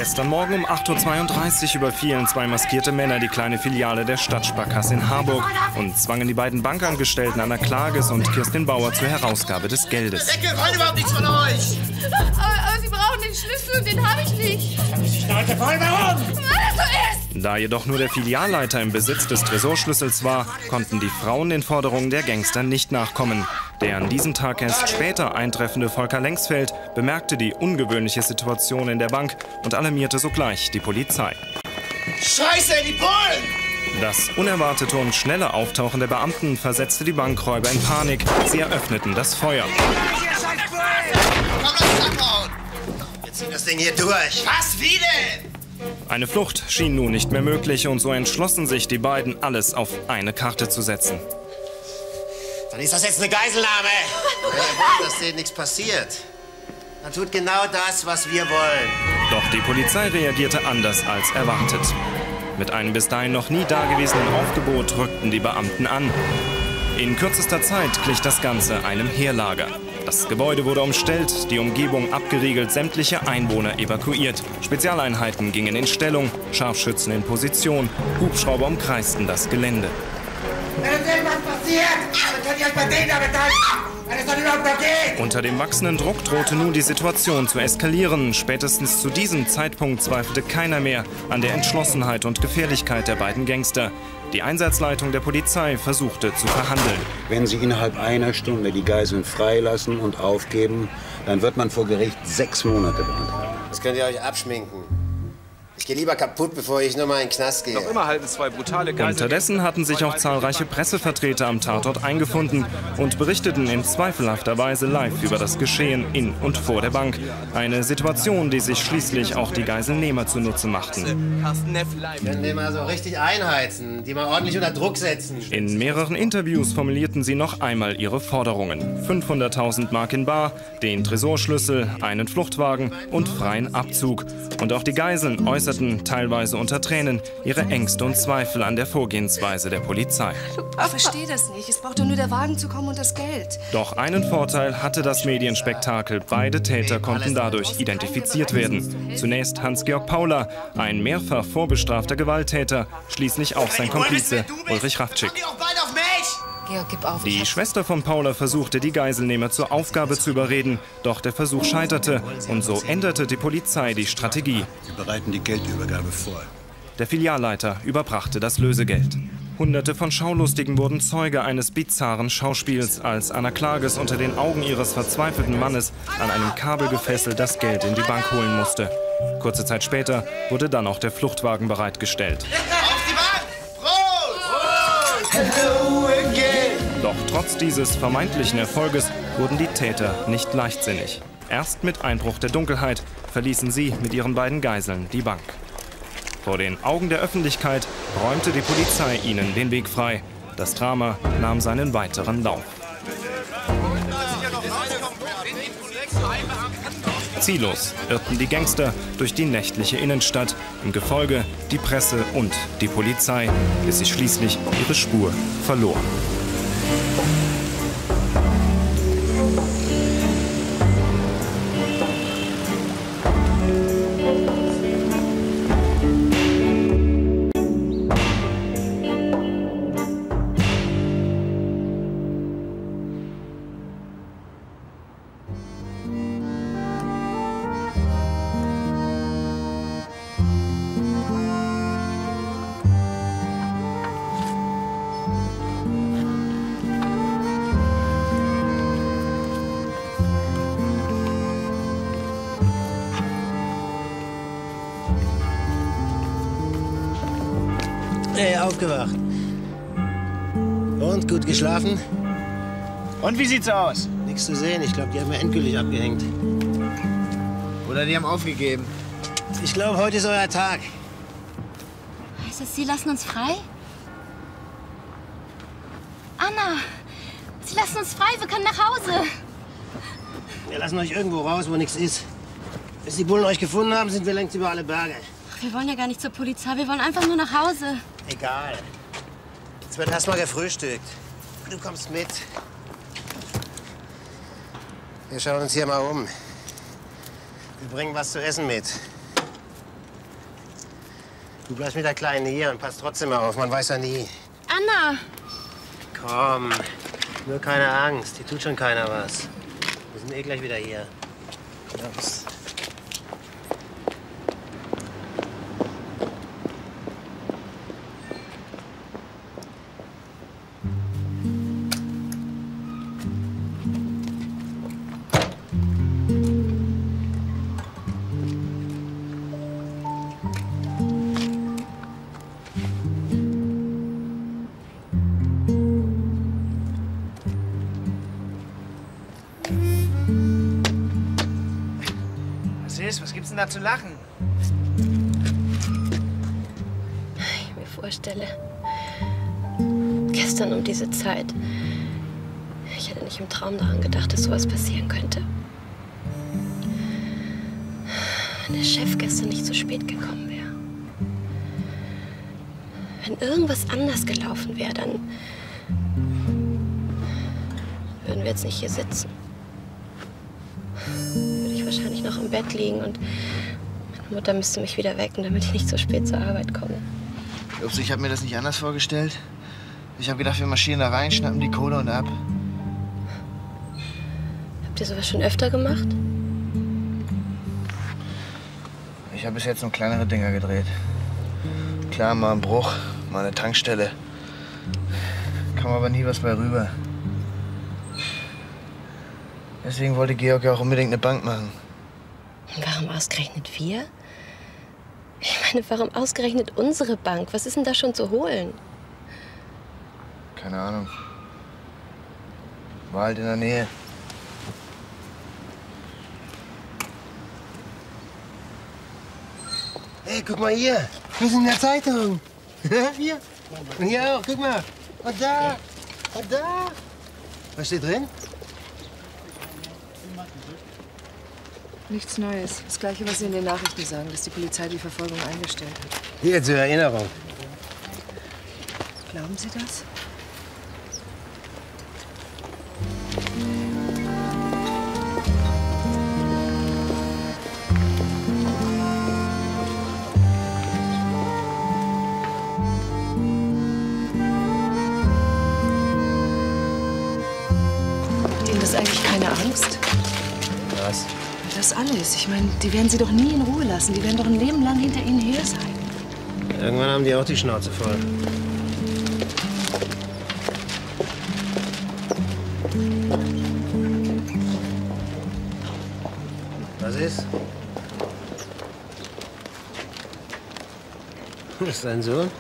Gestern Morgen um 8:32 Uhr überfielen zwei maskierte Männer die kleine Filiale der Stadtsparkasse in Harburg und zwangen die beiden Bankangestellten Anna Klages und Kirstin Bauer zur Herausgabe des Geldes. Wir wollen überhaupt nichts von euch! Aber Sie brauchen den Schlüssel und den habe ich nicht. Ich Leute voll, warum? Weil das so ist! Da jedoch nur der Filialleiter im Besitz des Tresorschlüssels war, konnten die Frauen den Forderungen der Gangster nicht nachkommen. Der an diesem Tag erst später eintreffende Volker Lengsfeld bemerkte die ungewöhnliche Situation in der Bank und alarmierte sogleich die Polizei. Scheiße, die Bullen! Das unerwartete und schnelle Auftauchen der Beamten versetzte die Bankräuber in Panik. Sie eröffneten das Feuer. Komm, lass uns abhauen! Wir ziehen das Ding hier durch. Was, wie denn? Eine Flucht schien nun nicht mehr möglich und so entschlossen sich die beiden, alles auf eine Karte zu setzen. Dann ist das jetzt eine Geiselnahme. Wir wollen, dass denen nichts passiert. Man tut genau das, was wir wollen. Doch die Polizei reagierte anders als erwartet. Mit einem bis dahin noch nie dagewesenen Aufgebot rückten die Beamten an. In kürzester Zeit glich das Ganze einem Heerlager. Das Gebäude wurde umstellt, die Umgebung abgeriegelt, sämtliche Einwohner evakuiert. Spezialeinheiten gingen in Stellung, Scharfschützen in Position, Hubschrauber umkreisten das Gelände. Wenn irgendwas passiert, dann könnt ihr euch bei denen damit halten. Wenn es dann überhaupt noch geht. Unter dem wachsenden Druck drohte nun die Situation zu eskalieren. Spätestens zu diesem Zeitpunkt zweifelte keiner mehr an der Entschlossenheit und Gefährlichkeit der beiden Gangster. Die Einsatzleitung der Polizei versuchte zu verhandeln. Wenn Sie innerhalb einer Stunde die Geiseln freilassen und aufgeben, dann wird man vor Gericht 6 Monate beantragen. Das könnt ihr euch abschminken. Ich gehe lieber kaputt, bevor ich nur mal in den Knast gehe. Noch immer halten zwei brutale Geiseln. Unterdessen hatten sich auch zahlreiche Pressevertreter am Tatort eingefunden und berichteten in zweifelhafter Weise live über das Geschehen in und vor der Bank. Eine Situation, die sich schließlich auch die Geiselnehmer zunutze machten. Können die mal so richtig einheizen, die mal ordentlich unter Druck setzen. In mehreren Interviews formulierten sie noch einmal ihre Forderungen. 500.000 Mark in bar, den Tresorschlüssel, einen Fluchtwagen und freien Abzug. Und auch die Geiseln äußerten teilweise unter Tränen ihre Ängste und Zweifel an der Vorgehensweise der Polizei. Ich verstehe das nicht. Es braucht doch nur der Wagen zu kommen und das Geld. Doch einen Vorteil hatte das Medienspektakel. Beide Täter konnten dadurch identifiziert werden. Zunächst Hans-Georg Pauler, ein mehrfach vorbestrafter Gewalttäter, schließlich auch sein Komplize Ulrich Ravtschik. Georg, gib auf. Die Schwester von Paula versuchte, die Geiselnehmer zur Aufgabe zu überreden. Doch der Versuch scheiterte und so änderte die Polizei die Strategie. Wir bereiten die Geldübergabe vor. Der Filialleiter überbrachte das Lösegeld. Hunderte von Schaulustigen wurden Zeuge eines bizarren Schauspiels, als Anna Klages unter den Augen ihres verzweifelten Mannes an einem Kabel gefesselt das Geld in die Bank holen musste. Kurze Zeit später wurde dann auch der Fluchtwagen bereitgestellt. Auf die Bank! Prost! Hello again! Doch trotz dieses vermeintlichen Erfolges wurden die Täter nicht leichtsinnig. Erst mit Einbruch der Dunkelheit verließen sie mit ihren beiden Geiseln die Bank. Vor den Augen der Öffentlichkeit räumte die Polizei ihnen den Weg frei. Das Drama nahm seinen weiteren Lauf. Ziellos irrten die Gangster durch die nächtliche Innenstadt, im Gefolge die Presse und die Polizei, bis sie schließlich ihre Spur verloren. Hey, aufgewacht. Und, gut geschlafen? Und wie sieht's aus? Nichts zu sehen. Ich glaube, die haben wir endgültig abgehängt. Oder die haben aufgegeben. Ich glaube, heute ist euer Tag. Heißt das, Sie lassen uns frei? Anna, Sie lassen uns frei, wir können nach Hause. Wir lassen euch irgendwo raus, wo nichts ist. Bis die Bullen euch gefunden haben, sind wir längst über alle Berge. Ach, wir wollen ja gar nicht zur Polizei, wir wollen einfach nur nach Hause. Egal. Jetzt wird erst mal gefrühstückt. Du kommst mit. Wir schauen uns hier mal um. Wir bringen was zu essen mit. Du bleibst mit der Kleinen hier und passt trotzdem auf. Man weiß ja nie. Anna! Komm, nur keine Angst. Hier tut schon keiner was. Wir sind eh gleich wieder hier. Los. Was gibt's denn da zu lachen? Ich mir vorstelle, gestern um diese Zeit, ich hätte nicht im Traum daran gedacht, dass sowas passieren könnte. Wenn der Chef gestern nicht so spät gekommen wäre. Wenn irgendwas anders gelaufen wäre, dann würden wir jetzt nicht hier sitzen. Wahrscheinlich noch im Bett liegen und meine Mutter müsste mich wieder wecken, damit ich nicht so spät zur Arbeit komme. Glaubst du, ich habe mir das nicht anders vorgestellt? Ich habe gedacht, wir marschieren da rein, schnappen die Kohle und ab. Habt ihr sowas schon öfter gemacht? Ich habe bis jetzt nur kleinere Dinger gedreht. Klar, mal ein Bruch, mal eine Tankstelle. Kam aber nie was bei rüber. Deswegen wollte Georg ja auch unbedingt eine Bank machen. Und warum ausgerechnet wir? Ich meine, warum ausgerechnet unsere Bank? Was ist denn da schon zu holen? Keine Ahnung. War halt in der Nähe. Hey, guck mal hier. Wir sind in der Zeitung. Hier. Und hier auch, guck mal. Und da. Und da. Was steht drin? Nichts Neues. Das Gleiche, was Sie in den Nachrichten sagen, dass die Polizei die Verfolgung eingestellt hat. Hier zur Erinnerung. Glauben Sie das? Macht Ihnen das eigentlich keine Angst? Was? Das alles. Ich meine, die werden Sie doch nie in Ruhe lassen. Die werden doch ein Leben lang hinter Ihnen her sein. Irgendwann haben die auch die Schnauze voll. Was ist? Das ist dein Sohn?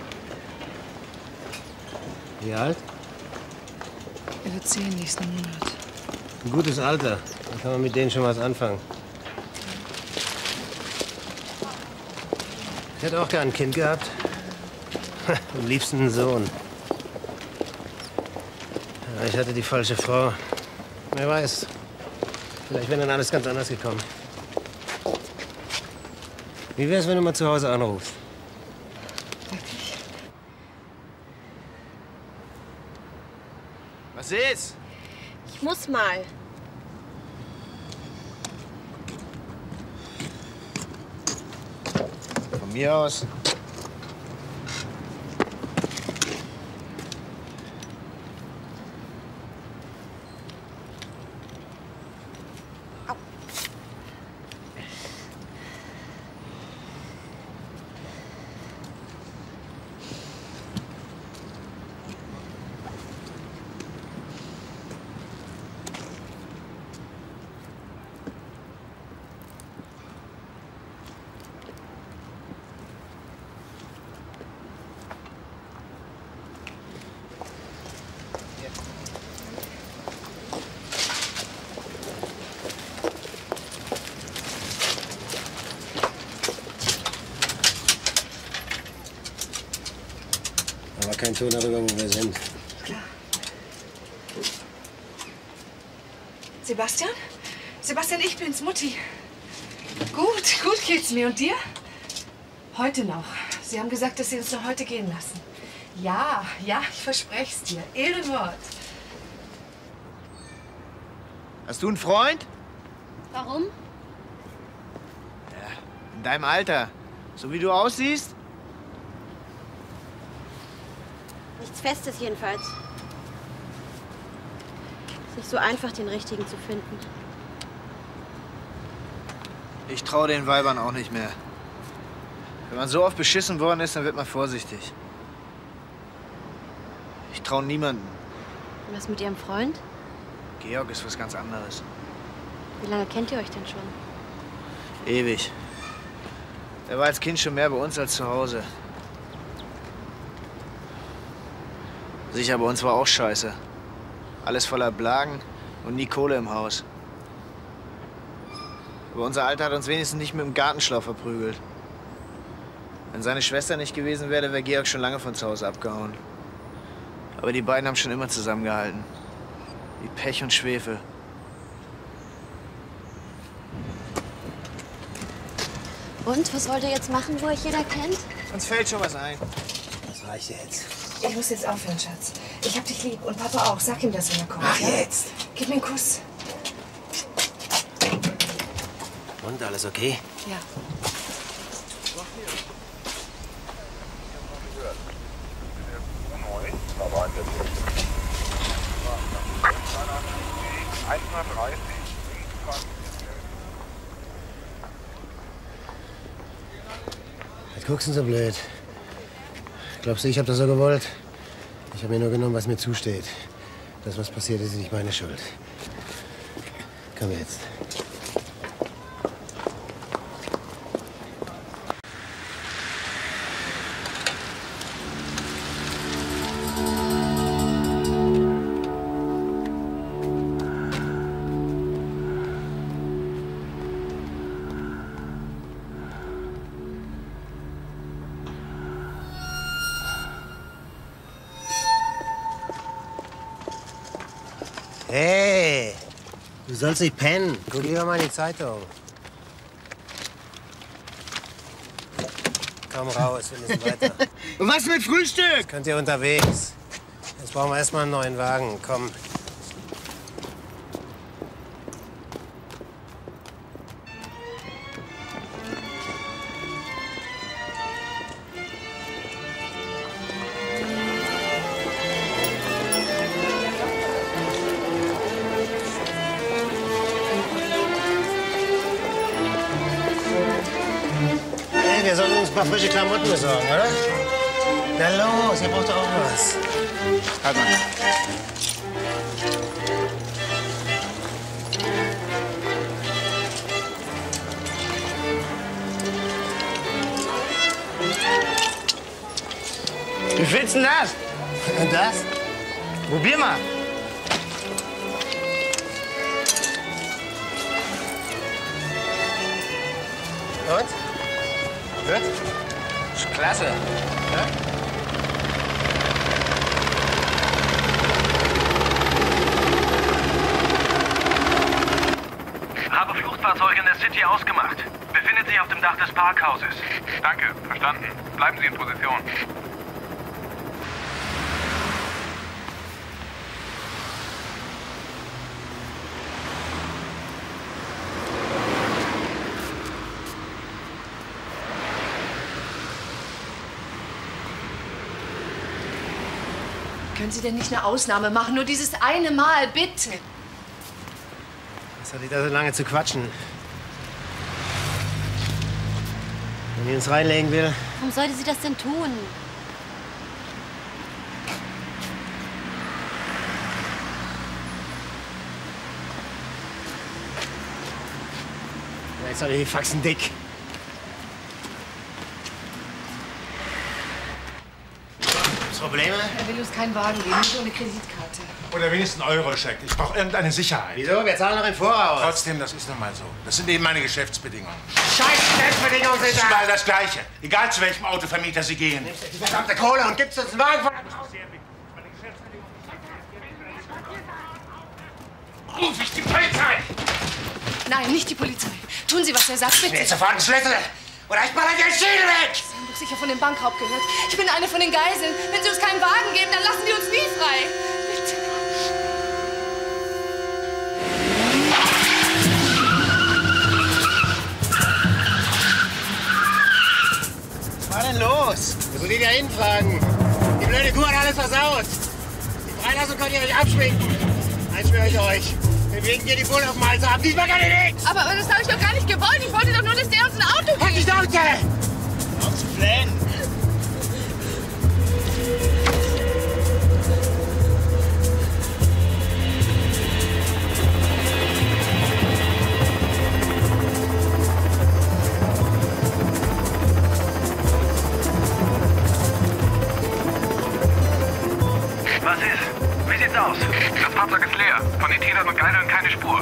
Wie alt? Er wird 10 nächsten Monat. Ein gutes Alter. Dann kann man mit denen schon was anfangen. Ich hätte auch gern ein Kind gehabt. Am liebsten einen Sohn. Ja, ich hatte die falsche Frau. Wer weiß. Vielleicht wäre dann alles ganz anders gekommen. Wie wär's, wenn du mal zu Hause anrufst? Wirklich? Was ist? Ich muss mal. Von mir aus. Aber kein Ton darüber, wo wir sind. Klar. Sebastian? Sebastian, ich bin's, Mutti. Gut geht's mir. Und dir? Heute noch. Sie haben gesagt, dass Sie uns noch heute gehen lassen. Ja, ich verspreche es dir. Ehrenwort. Hast du einen Freund? Warum? In deinem Alter. So wie du aussiehst? Nichts Festes jedenfalls. Ist nicht so einfach, den Richtigen zu finden. Ich traue den Weibern auch nicht mehr. Wenn man so oft beschissen worden ist, dann wird man vorsichtig. Ich traue niemandem. Und was mit Ihrem Freund? Georg ist was ganz anderes. Wie lange kennt ihr euch denn schon? Ewig. Er war als Kind schon mehr bei uns als zu Hause. Sicher, bei uns war auch scheiße. Alles voller Blagen und nie Kohle im Haus. Aber unser Alter hat uns wenigstens nicht mit dem Gartenschlauch verprügelt. Wenn seine Schwester nicht gewesen wäre, wäre Georg schon lange von zu Hause abgehauen. Aber die beiden haben schon immer zusammengehalten. Wie Pech und Schwefel. Und, was wollt ihr jetzt machen, wo euch jeder kennt? Uns fällt schon was ein. Das reicht jetzt. Ich muss jetzt aufhören, Schatz. Ich hab dich lieb und Papa auch. Sag ihm das, wenn er kommt. Ach, ja? jetzt. Gib mir einen Kuss. Und, alles okay? Ja. Was guckst du so blöd? Glaubst du, ich hab das so gewollt? Ich habe mir nur genommen, was mir zusteht. Das, was passiert ist, ist nicht meine Schuld. Komm jetzt. Hey, du sollst nicht pennen. Guck lieber mal in die Zeitung. Komm raus, wir müssen weiter. Und was mit Frühstück? Könnt ihr unterwegs? Jetzt brauchen wir erstmal einen neuen Wagen. Komm. Wir sollten uns ein paar frische Klamotten besorgen, oder? Na los, ihr braucht doch auch was. Halt mal. Wie findest du denn das? Und das? Probier mal. Und? Gut? Ist klasse. Ja? Habe Fluchtfahrzeuge in der City ausgemacht. Befindet sich auf dem Dach des Parkhauses. Danke, verstanden. Bleiben Sie in Position. Können Sie denn nicht eine Ausnahme machen? Nur dieses eine Mal, bitte. Was hat die da so lange zu quatschen? Wenn die uns reinlegen will. Warum sollte sie das denn tun? Na, jetzt sind die Faxen dick. Probleme? Er will uns keinen Wagen geben, nicht ohne Kreditkarte. Oder wenigstens einen Euroscheck. Ich brauche irgendeine Sicherheit. Wieso? Wir zahlen noch im Voraus. Trotzdem, das ist nun mal so. Das sind eben meine Geschäftsbedingungen. Scheiß Geschäftsbedingungen sind Das ist überall das Gleiche. Egal zu welchem Autovermieter Sie gehen. Nimmst die verdammte Kohle und gibst uns einen Wagen von... Ruf ich die Polizei! Nein, nicht die Polizei. Tun Sie, was er sagt, bitte. Jetzt sofort einen Schlüssel! Oder ich baller dir den Schädel weg! Sie haben doch sicher von dem Bankraub gehört. Ich bin eine von den Geiseln. Wenn Sie uns keinen Wagen geben, dann lassen Sie uns nie frei. Bitte. Was war denn los? Wo soll die da hinfahren? Die blöde Kuh hat alles versaut. Die Freilassung könnt ihr nicht abschminken. Eins schwöre ich euch. Wir wegen dir die Bullen auf dem Hals haben. Diesmal kann ich nichts. Aber das habe ich doch gar nicht gewollt. Ich wollte doch nur, dass der uns ein Auto gibt. Halt die Schnauze! Auf zu flennen. Was ist? Wie sieht's aus? Das Fahrzeug ist leer. Von den Tätern und Geilern keine Spur.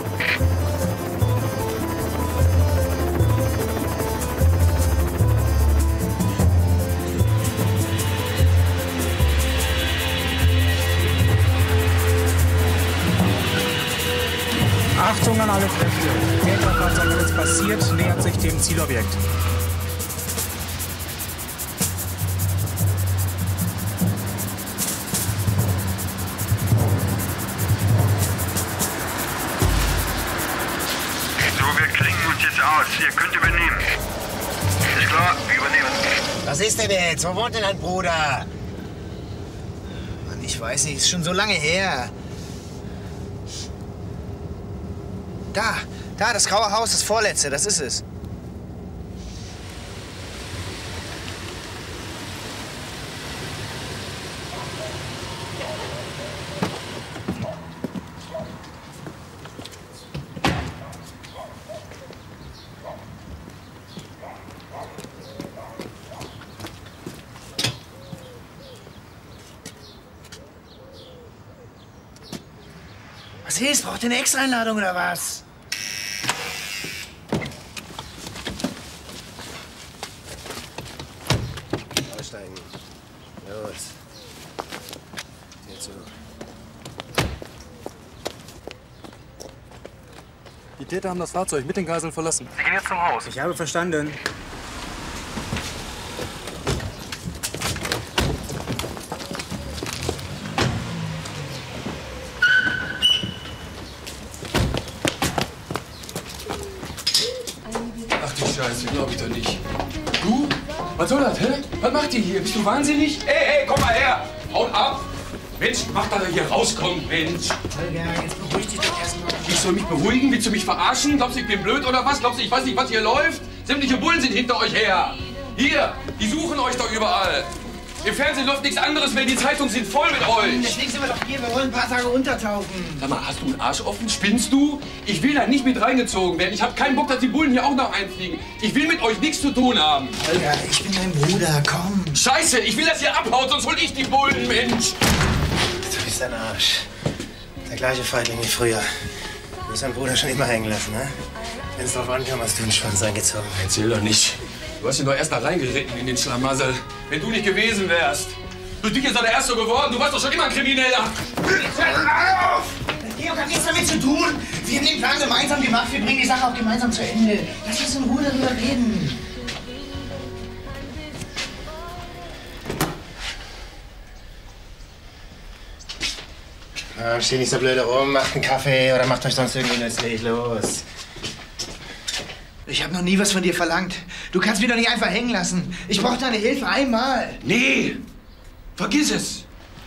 Achtung an alle Kräfte. Täterfahrzeug ist passiert, nähert sich dem Zielobjekt. Aus. Ihr könnt übernehmen. Ist klar, wir übernehmen. Was ist denn jetzt? Wo wohnt denn dein Bruder? Mann, ich weiß nicht, ist schon so lange her. Da, das graue Haus, das vorletzte, das ist es. Was ist? Braucht ihr eine Extra-Einladung oder was? Aussteigen. Los. Hier zu. Die Täter haben das Fahrzeug mit den Geiseln verlassen. Sie gehen jetzt zum Haus. Ich habe verstanden. Scheiße, glaub ich doch nicht. Du? Was soll das, hä? Was macht ihr hier? Bist du wahnsinnig? Ey, komm mal her! Haut ab! Mensch, mach, dass er hier rauskommt, Mensch! Holger, jetzt beruhig dich doch erstmal. Ich soll mich beruhigen? Willst du mich verarschen? Glaubst du, ich bin blöd oder was? Glaubst du, ich weiß nicht, was hier läuft? Sämtliche Bullen sind hinter euch her! Hier, die suchen euch doch überall! Im Fernsehen läuft nichts anderes mehr, die Zeitungen sind voll mit euch! Deswegen sind wir doch hier, wir wollen ein paar Tage untertauchen. Sag mal, hast du einen Arsch offen? Spinnst du? Ich will da nicht mit reingezogen werden. Ich habe keinen Bock, dass die Bullen hier auch noch einfliegen. Ich will mit euch nichts zu tun haben. Holger, ich bin dein Bruder, komm. Scheiße, ich will, dass ihr abhaut, sonst hol ich die Bullen, Mensch! Du bist ein Arsch. Der gleiche Feigling wie früher. Du hast deinen Bruder schon immer hängen lassen, ne? Wenn es drauf ankam, hast du den Schwanz eingezogen. Erzähl doch nicht. Du hast ihn doch erst da reingeritten in den Schlamassel. Wenn du nicht gewesen wärst. Durch dich ist er der Erste geworden. Du warst doch schon immer ein Krimineller. Hör auf! Georg hat nichts damit zu tun. Wir haben den Plan gemeinsam gemacht. Wir bringen die Sache auch gemeinsam zu Ende. Lass uns in Ruhe darüber reden. Ja, steht nicht so blöde rum, macht einen Kaffee oder macht euch sonst irgendwie nützlich. Los. Ich habe noch nie was von dir verlangt. Du kannst mich doch nicht einfach hängen lassen. Ich brauche deine Hilfe einmal. Nee, vergiss es.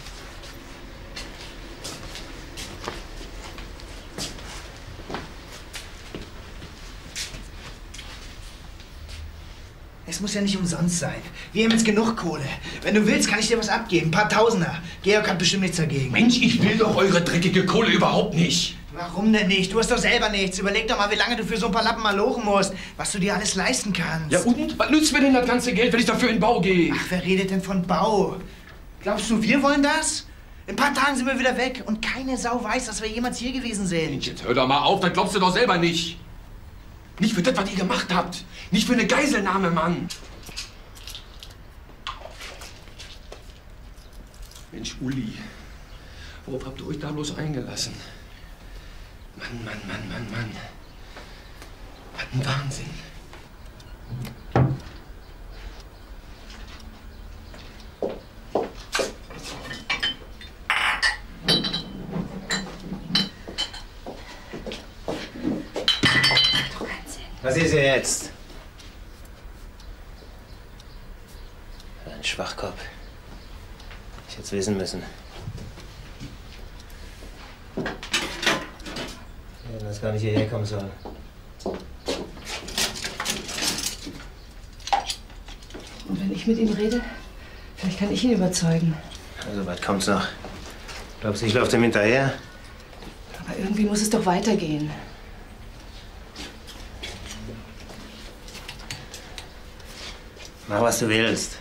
Es muss ja nicht umsonst sein. Wir haben jetzt genug Kohle. Wenn du willst, kann ich dir was abgeben. Ein paar Tausender. Georg hat bestimmt nichts dagegen. Mensch, ich will doch eure dreckige Kohle überhaupt nicht. Warum denn nicht? Du hast doch selber nichts. Überleg doch mal, wie lange du für so ein paar Lappen malochen musst. Was du dir alles leisten kannst. Ja und? Was nützt mir denn das ganze Geld, wenn ich dafür in den Bau gehe? Ach, wer redet denn von Bau? Glaubst du, wir wollen das? In ein paar Tagen sind wir wieder weg und keine Sau weiß, dass wir jemals hier gewesen sind. Mensch, jetzt hör doch mal auf, das glaubst du doch selber nicht. Nicht für das, was ihr gemacht habt. Nicht für eine Geiselnahme, Mann. Mensch, Uli, worauf habt ihr euch da bloß eingelassen? Mann, Mann, Mann, Mann, Mann. Was ein Wahnsinn. Was ist er jetzt? Ein Schwachkopf. Ich hätte es wissen müssen. Ich hätte das gar nicht hierher kommen sollen. Und wenn ich mit ihm rede, vielleicht kann ich ihn überzeugen. Also, weit kommt's noch. Glaubst du, ich laufe dem hinterher? Aber irgendwie muss es doch weitergehen. Mach, was du willst.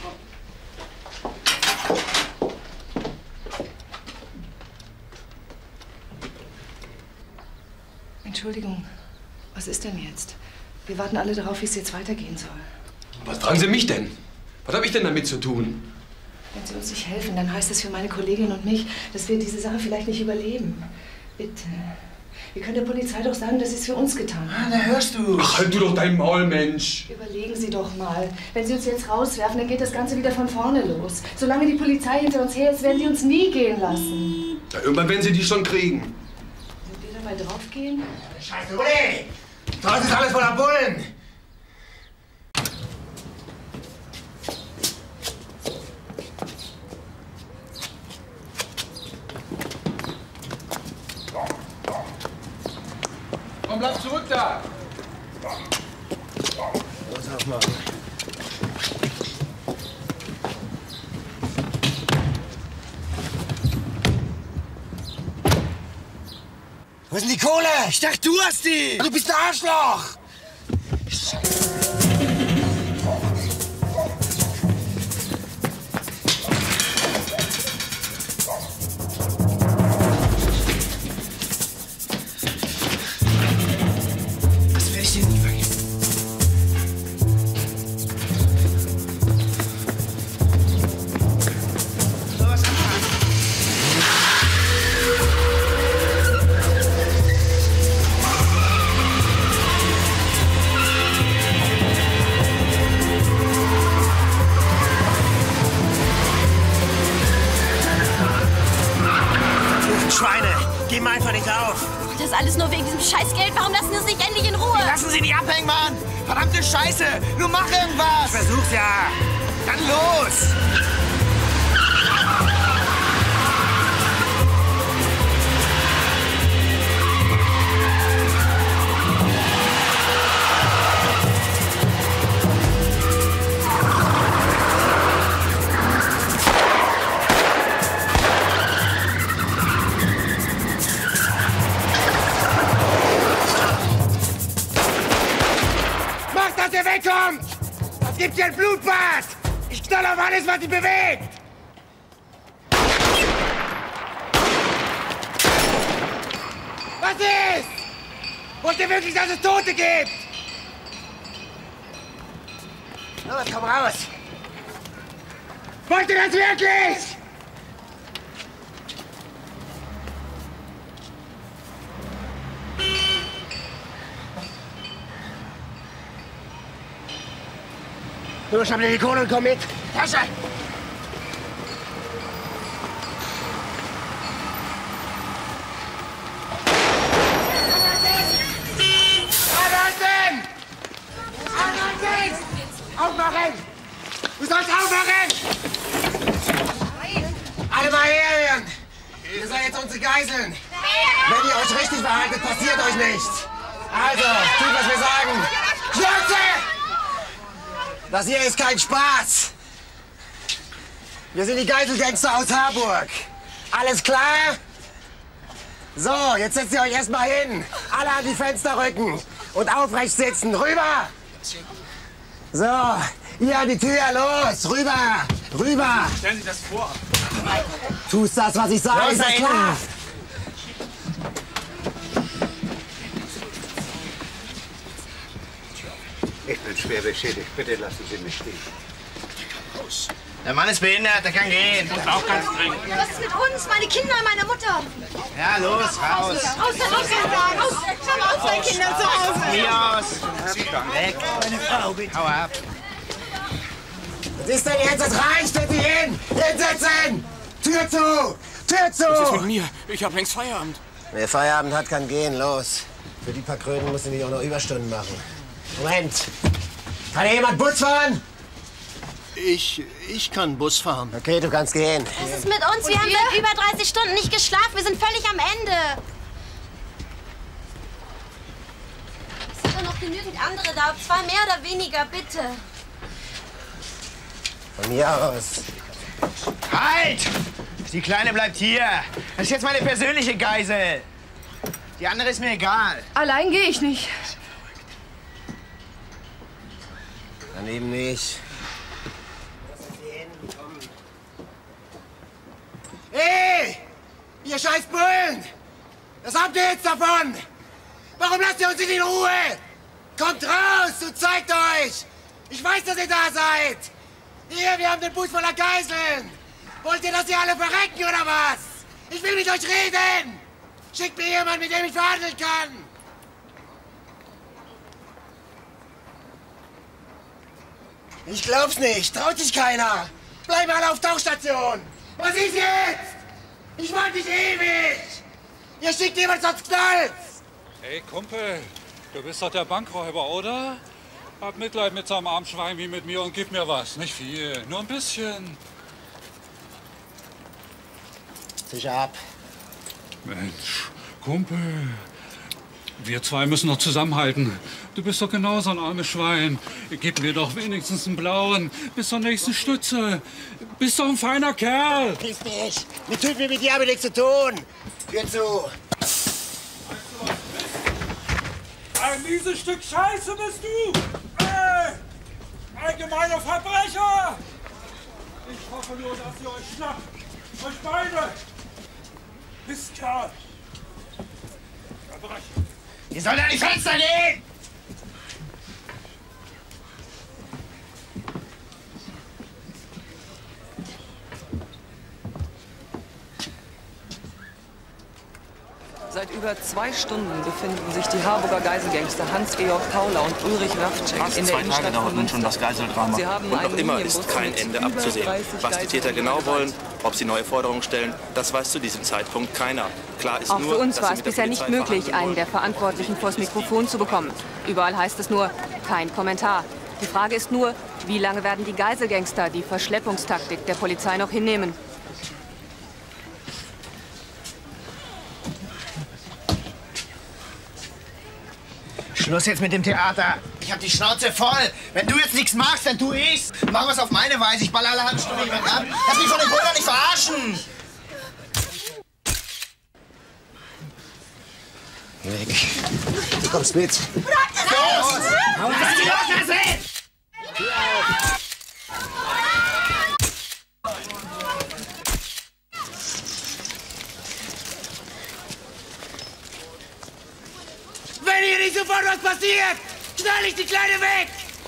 Entschuldigung, was ist denn jetzt? Wir warten alle darauf, wie es jetzt weitergehen soll. Was fragen Sie mich denn? Was habe ich denn damit zu tun? Wenn Sie uns nicht helfen, dann heißt das für meine Kollegin und mich, dass wir diese Sache vielleicht nicht überleben. Bitte. Wir können der Polizei doch sagen, dass Sie es für uns getan haben. Da hörst du. Ach, halt du doch dein Maul, Mensch. Überlegen Sie doch mal. Wenn Sie uns jetzt rauswerfen, dann geht das Ganze wieder von vorne los. Solange die Polizei hinter uns her ist, werden die uns nie gehen lassen. Ja, irgendwann werden Sie die schon kriegen. Wenn wir dabei draufgehen? Scheiße, Uli! Draußen ist alles voller Bullen! Komm, bleib zurück da! Los, aufmachen. Wo ist denn die Kohle? Ich dachte, du hast die! Du bist ein Arschloch! Das werde ich dir nie vergessen. Los, anfangen. Schweine, geben einfach nicht auf. Das ist alles nur wegen diesem Scheißgeld. Warum lassen Sie uns nicht endlich in Ruhe? Lassen Sie nicht abhängen, Mann! Verdammte Scheiße! Nur mach irgendwas! Ich versuch's ja! Dann los! Macht, dass ihr wegkommt! Es gibt hier ein Blutbad! Ich knall auf alles, was sich bewegt! Was ist? Wollt ihr wirklich, dass es Tote gibt? Los, komm raus! Wollt ihr das wirklich? Los, schnapp dir die Kohle und komm mit! Tasche! Anhalten! Anhalten! Aufmachen! Du sollst aufmachen! Alle mal herhören! Ihr seid jetzt unsere Geiseln! Wenn ihr euch richtig verhaltet, passiert euch nichts! Also, tut, was wir sagen! Schnauze! Das hier ist kein Spaß! Wir sind die Geiselgangster aus Harburg! Alles klar? So, jetzt setzt ihr euch erstmal hin! Alle an die Fenster rücken! Und aufrecht sitzen! Rüber! So, ihr an die Tür, los! Rüber! Rüber! Stellen Sie das vor. Tust das, was ich sage, ist das klar? Ich bin schwer beschädigt. Bitte lassen Sie mich stehen. Der Mann ist behindert, der kann gehen. Und auch ganz dringend. Was ist mit uns, meine Kinder, meine Mutter? Ja, los, raus. Raus, deine Kinder zu Hause. Hier aus. Weg. Meine Frau, bitte. Hau ab. Was ist denn jetzt? Das reicht! Setz dich hin! Hinsetzen! Tür zu! Tür zu! Was ist mit mir? Ich hab längst Feierabend. Wer Feierabend hat, kann gehen. Los. Für die paar Kröten musst du nicht auch noch Überstunden machen. Moment. Kann hier jemand Bus fahren? Ich kann Bus fahren. Okay, du kannst gehen. Was ist mit uns? Wir haben seit über 30 Stunden nicht geschlafen. Wir sind völlig am Ende. Es sind doch noch genügend andere da. 2 mehr oder weniger, bitte. Von mir aus. Halt! Die Kleine bleibt hier. Das ist jetzt meine persönliche Geisel. Die andere ist mir egal. Allein gehe ich nicht. Dann eben nicht. Hey! Ihr scheiß Bullen! Was habt ihr jetzt davon? Warum lasst ihr uns nicht in Ruhe? Kommt raus und zeigt euch! Ich weiß, dass ihr da seid! Hier, wir haben den Bus voller Geiseln! Wollt ihr, dass ihr alle verrecken, oder was? Ich will mit euch reden! Schickt mir jemanden, mit dem ich verhandeln kann! Ich glaub's nicht. Traut sich keiner. Bleiben alle auf Tauchstation. Was ist jetzt? Ich warte nicht ewig. Ihr schickt jemand, sonst knallt's. Hey, Kumpel. Du bist doch der Bankräuber, oder? Hab Mitleid mit so einem armen Schwein wie mit mir und gib mir was. Nicht viel, nur ein bisschen. Sicher ab. Mensch, Kumpel. Wir zwei müssen noch zusammenhalten. Du bist doch genauso ein armes Schwein. Gib mir doch wenigstens einen blauen. Bis zur nächsten Stütze. Bist doch ein feiner Kerl. Piss dich. Mit Typen wie mit dir habe ich nichts zu tun. Hör zu. Ein mieses Stück Scheiße bist du. Ein gemeiner Verbrecher. Ich hoffe nur, dass ihr euch schnappt. Euch beide. Mistkerl. Verbrecher. Ihr sollt an die Fenster gehen! Seit über 2 Stunden befinden sich die Harburger Geiselgangster Hans-Georg Paula und Ulrich Ravcek in der Innenstadt von Münster. Schon das Geiseldrama. Sie haben Und noch einen immer Linienbus ist kein mit Ende über abzusehen. 30 Was die Täter genau wollen, ob sie neue Forderungen stellen, das weiß zu diesem Zeitpunkt keiner. Klar ist Auch nur, für uns dass war sie es mit der bisher nicht Polizei möglich, verhandeln einen der Verantwortlichen vors Mikrofon zu bekommen. Überall heißt es nur, kein Kommentar. Die Frage ist nur, wie lange werden die Geiselgangster die Verschleppungstaktik der Polizei noch hinnehmen? Schluss jetzt mit dem Theater. Ich hab die Schnauze voll. Wenn du jetzt nichts machst, dann tu ich's. Mach was auf meine Weise. Ich baller alle halbe Stunde jemand ab. Lass mich von den Bullen nicht verarschen. Weg. Du kommst mit. Los! Lass die los, lass Wenn hier nicht sofort was passiert, knall ich die Kleine weg!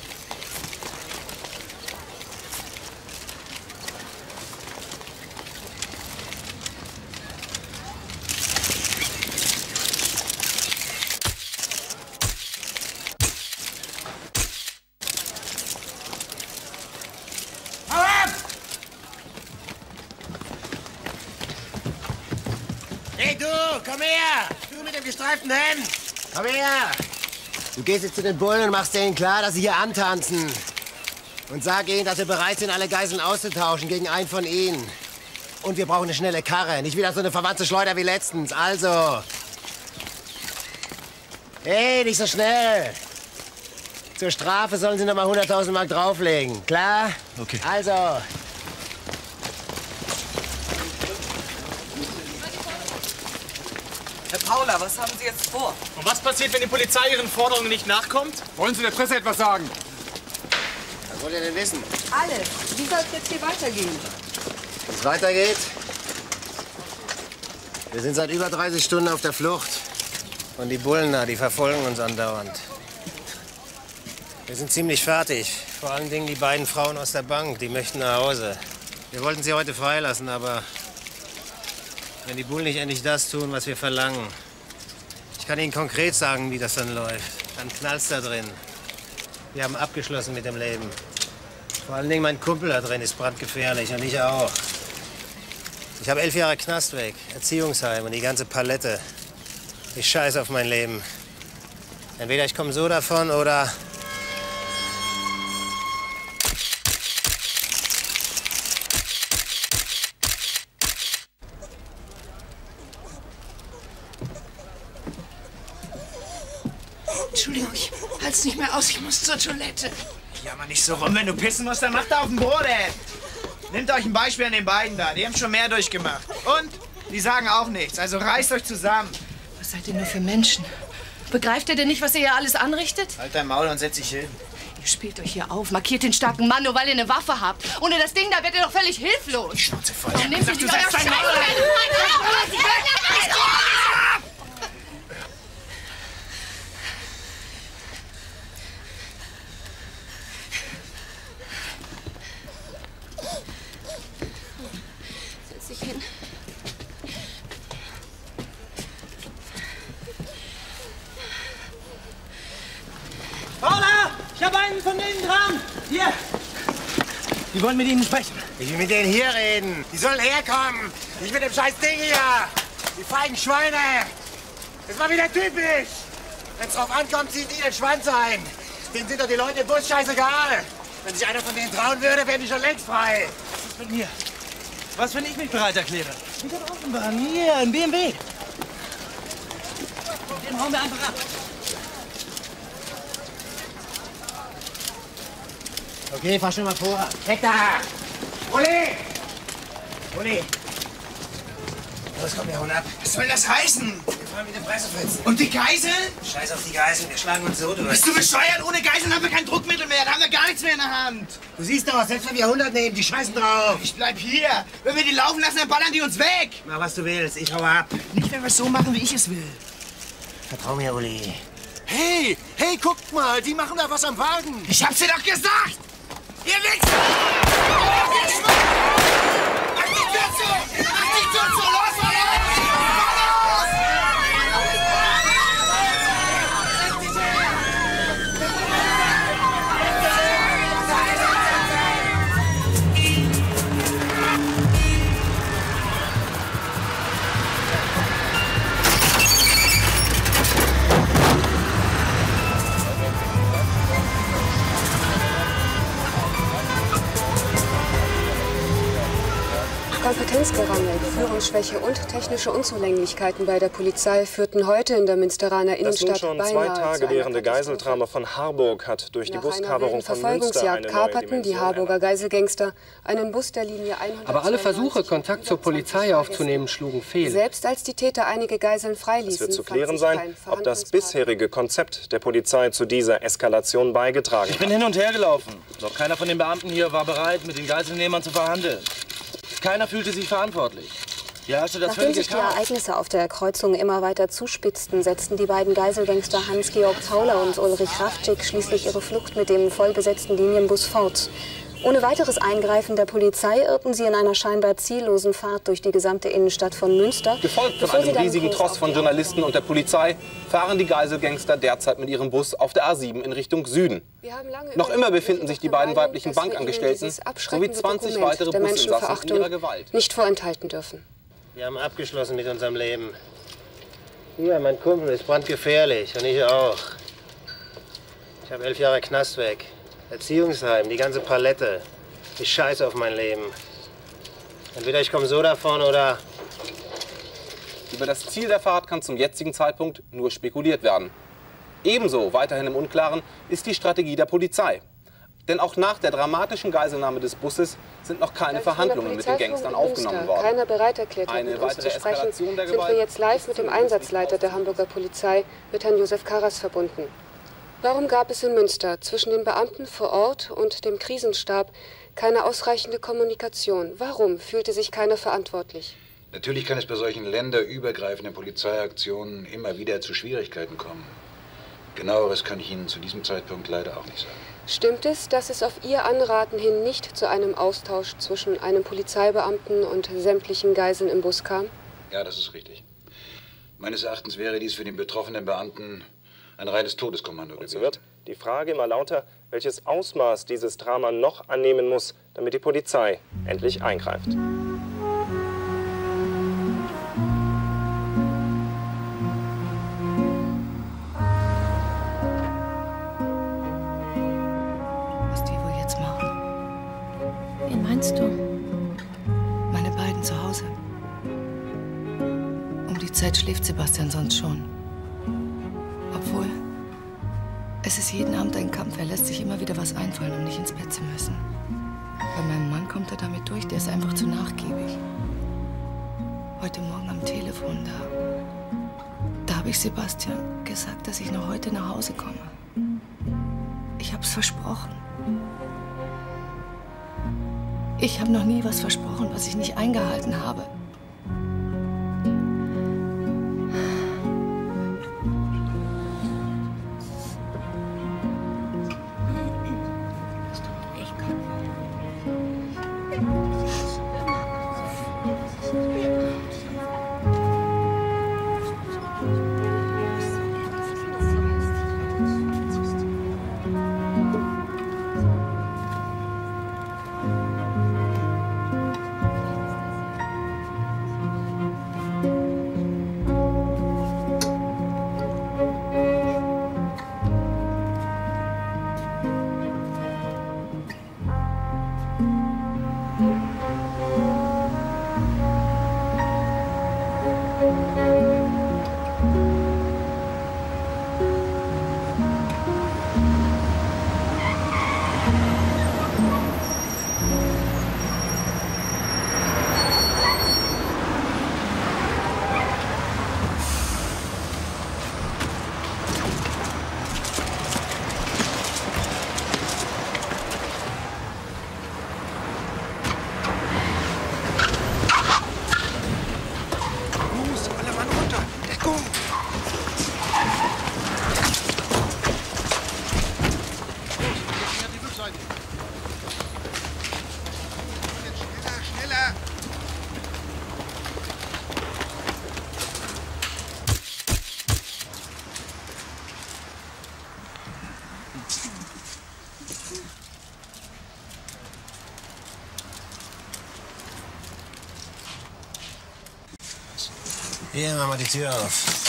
Hau ab! Hey du, komm her! Du mit dem gestreiften Hemd! Komm her! Du gehst jetzt zu den Bullen und machst denen klar, dass sie hier antanzen. Und sag ihnen, dass wir bereit sind, alle Geiseln auszutauschen gegen einen von ihnen. Und wir brauchen eine schnelle Karre, nicht wieder so eine verwandte Schleuder wie letztens. Also. Hey, nicht so schnell. Zur Strafe sollen sie noch mal 100.000 Mark drauflegen. Klar? Okay. Also. Herr Paula, was haben Sie jetzt vor? Und was passiert, wenn die Polizei Ihren Forderungen nicht nachkommt? Wollen Sie der Presse etwas sagen? Was wollt ihr denn wissen? Alles. Wie soll es jetzt hier weitergehen? Wie es weitergeht? Wir sind seit über 30 Stunden auf der Flucht. Und die Bullen da, die verfolgen uns andauernd. Wir sind ziemlich fertig. Vor allen Dingen die beiden Frauen aus der Bank, die möchten nach Hause. Wir wollten sie heute freilassen, aber wenn die Bullen nicht endlich das tun, was wir verlangen. Ich kann Ihnen konkret sagen, wie das dann läuft. Dann knallt's da drin. Wir haben abgeschlossen mit dem Leben. Vor allen Dingen mein Kumpel da drin ist brandgefährlich und ich auch. Ich habe 11 Jahre Knast weg, Erziehungsheim und die ganze Palette. Ich scheiße auf mein Leben. Entweder ich komme so davon oder... Entschuldigung, ich halt's nicht mehr aus. Ich muss zur Toilette. Jammer nicht so rum. Wenn du pissen musst, dann macht er auf den Boden. Nehmt euch ein Beispiel an den beiden da. Die haben schon mehr durchgemacht. Und die sagen auch nichts. Also reißt euch zusammen. Was seid ihr nur für Menschen? Begreift ihr denn nicht, was ihr hier alles anrichtet? Halt dein Maul und setz dich hin. Ihr spielt euch hier auf, markiert den starken Mann, nur weil ihr eine Waffe habt. Ohne das Ding da werdet ihr doch völlig hilflos. Die Schnauze voll. Warum nehmt ihr nicht euer Scheiß? Setz dich hin. Paula! Ich habe einen von denen dran! Hier! Die wollen mit Ihnen sprechen. Ich will mit denen hier reden. Die sollen herkommen. Nicht mit dem scheiß Ding hier. Die feigen Schweine. Das war wieder typisch. Wenn es drauf ankommt, ziehen die den Schwanz ein. Denen sind doch die Leute im Bus scheißegal. Wenn sich einer von denen trauen würde, wären die schon längst frei. Was ist mit mir? Was, wenn ich mich bereit erkläre? Ich habe Offenbahn. Hier, ein BMW. Den hauen wir einfach ab. Okay, fahr schon mal vor. Weg da! Uli! Uli! Los, komm, wir hauen ab. Was soll das heißen? Wir fahren mit den Pressefritzen. Und die Geiseln? Scheiß auf die Geiseln, wir schlagen uns so durch. Bist du bescheuert? Ohne Geiseln haben wir kein Druckmittel mehr. Da haben wir gar nichts mehr in der Hand. Du siehst doch, selbst wenn wir 100 nehmen, die scheißen drauf. Ich bleib hier. Wenn wir die laufen lassen, dann ballern die uns weg. Mach, was du willst. Ich hau ab. Nicht, wenn wir es so machen, wie ich es will. Vertrau mir, Uli. Hey, hey, guckt mal, die machen da was am Wagen. Ich hab's dir doch gesagt! Ihr Wichser! Mach die Tür zu! Mach die Tür zu! Los, los! Kompetenzgerangel, Führungsschwäche und technische Unzulänglichkeiten bei der Polizei führten heute in der Münsteraner Innenstadt Das nun schon 2 Tage währende Geiseldrama von Harburg hat durch die Buskaperung von Münster eine neue kaperten die Harburger Geiselgangster einen Bus der Linie 100. Aber alle Versuche, Kontakt zur Polizei aufzunehmen, schlugen fehl. Selbst als die Täter einige Geiseln freiließen, Es wird zu klären sein, ob das bisherige Konzept der Polizei zu dieser Eskalation beigetragen hat. Ich bin hin und her gelaufen. Doch keiner von den Beamten hier war bereit, mit den Geiselnehmern zu verhandeln. Keiner fühlte sich verantwortlich. Hier hast du das Nachdem völlige sich die Chaos. Ereignisse auf der Kreuzung immer weiter zuspitzten, setzten die beiden Geiselgangster Hans-Georg Tauler und Ulrich Ravcik schließlich ihre Flucht mit dem vollbesetzten Linienbus fort. Ohne weiteres Eingreifen der Polizei irrten sie in einer scheinbar ziellosen Fahrt durch die gesamte Innenstadt von Münster. Gefolgt von einem riesigen Tross von Journalisten und der Polizei fahren die Geiselgangster derzeit mit ihrem Bus auf der A7 in Richtung Süden. Noch immer befinden sich die beiden weiblichen Bankangestellten sowie 20 weitere Businsassen in ihrer Gewalt. Nicht vorenthalten dürfen. Wir haben abgeschlossen mit unserem Leben. Hier, mein Kumpel ist brandgefährlich und ich auch. Ich habe 11 Jahre Knast weg. Erziehungsheim, die ganze Palette. Ich scheiße auf mein Leben. Entweder ich komme so davon oder... Über das Ziel der Fahrt kann zum jetzigen Zeitpunkt nur spekuliert werden. Ebenso weiterhin im Unklaren ist die Strategie der Polizei. Denn auch nach der dramatischen Geiselnahme des Busses sind noch keine Verhandlungen mit den Gangstern aufgenommen worden. Keiner bereit erklärt hat, mit uns zu sprechen, sind wir jetzt live mit dem Einsatzleiter der Hamburger Polizei, mit Herrn Josef Karas, verbunden. Warum gab es in Münster zwischen den Beamten vor Ort und dem Krisenstab keine ausreichende Kommunikation? Warum fühlte sich keiner verantwortlich? Natürlich kann es bei solchen länderübergreifenden Polizeiaktionen immer wieder zu Schwierigkeiten kommen. Genaueres kann ich Ihnen zu diesem Zeitpunkt leider auch nicht sagen. Stimmt es, dass es auf Ihr Anraten hin nicht zu einem Austausch zwischen einem Polizeibeamten und sämtlichen Geiseln im Bus kam? Ja, das ist richtig. Meines Erachtens wäre dies für den betroffenen Beamten ein reines Todeskommando gewesen. So wird die Frage immer lauter, welches Ausmaß dieses Drama noch annehmen muss, damit die Polizei endlich eingreift. Was die wohl jetzt machen? Wen meinst du? Meine beiden zu Hause. Um die Zeit schläft Sebastian sonst schon. Obwohl, Es ist jeden Abend ein Kampf. Er lässt sich immer wieder was einfallen, um nicht ins Bett zu müssen. Bei meinem Mann kommt er damit durch. Der ist einfach zu nachgiebig. Heute Morgen am Telefon, da habe ich Sebastian gesagt, dass ich noch heute nach Hause komme. Ich habe es versprochen. Ich habe noch nie was versprochen, was ich nicht eingehalten habe. Hier, mach mal die Tür auf.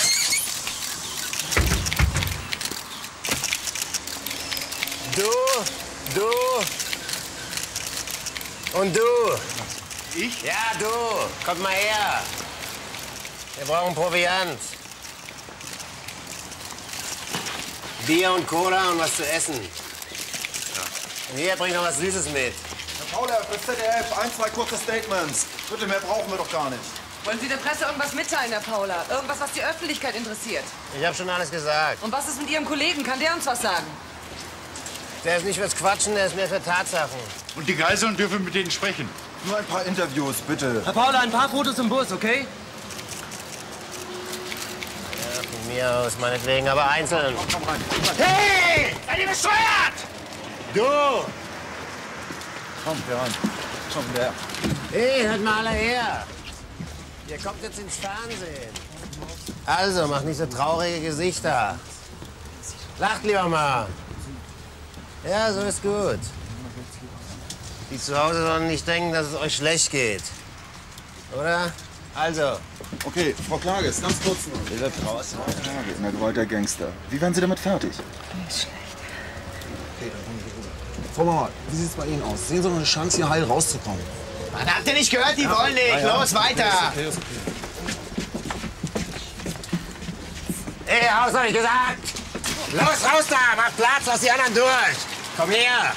Du und du. Ich? Ja, du. Kommt mal her. Wir brauchen Proviant. Bier und Cola und was zu essen. Und hier, bring noch was Süßes mit. Herr Paula, für ZDF, 1, 2 kurze Statements. Bitte, mehr brauchen wir doch gar nicht. Wollen Sie der Presse irgendwas mitteilen, Herr Paula? Irgendwas, was die Öffentlichkeit interessiert? Ich habe schon alles gesagt. Und was ist mit Ihrem Kollegen? Kann der uns was sagen? Der ist nicht fürs Quatschen, der ist mehr für Tatsachen. Und die Geiseln dürfen mit denen sprechen. Nur ein paar Interviews, bitte. Herr Paula, ein paar Fotos im Bus, okay? Ja, von mir aus, meinetwegen, aber einzeln. Komm rein. Hey! Seid ihr bescheuert? Du! Komm, hier rein. Komm, der. Hey, hört mal alle her. Ihr kommt jetzt ins Fernsehen. Also, macht nicht so traurige Gesichter. Lacht lieber mal. Ja, so ist gut. Die zu Hause sollen nicht denken, dass es euch schlecht geht. Oder? Also. Okay, Frau Klages, ganz kurz noch. Ihr bleibt draußen. Klage in der Gewalt der Gangster. Wie werden Sie damit fertig? Nicht schlecht. Okay, dann kommen Sie rüber. Frau Mauer, wie sieht es bei Ihnen aus? Sehen Sie noch eine Chance, hier heil rauszukommen? Mann, habt ihr nicht gehört? Die wollen nicht. Ja. Los, weiter. Okay, ist okay. Ey, raus, hab ich gesagt. Los, raus da. Macht Platz, lass die anderen durch. Komm her.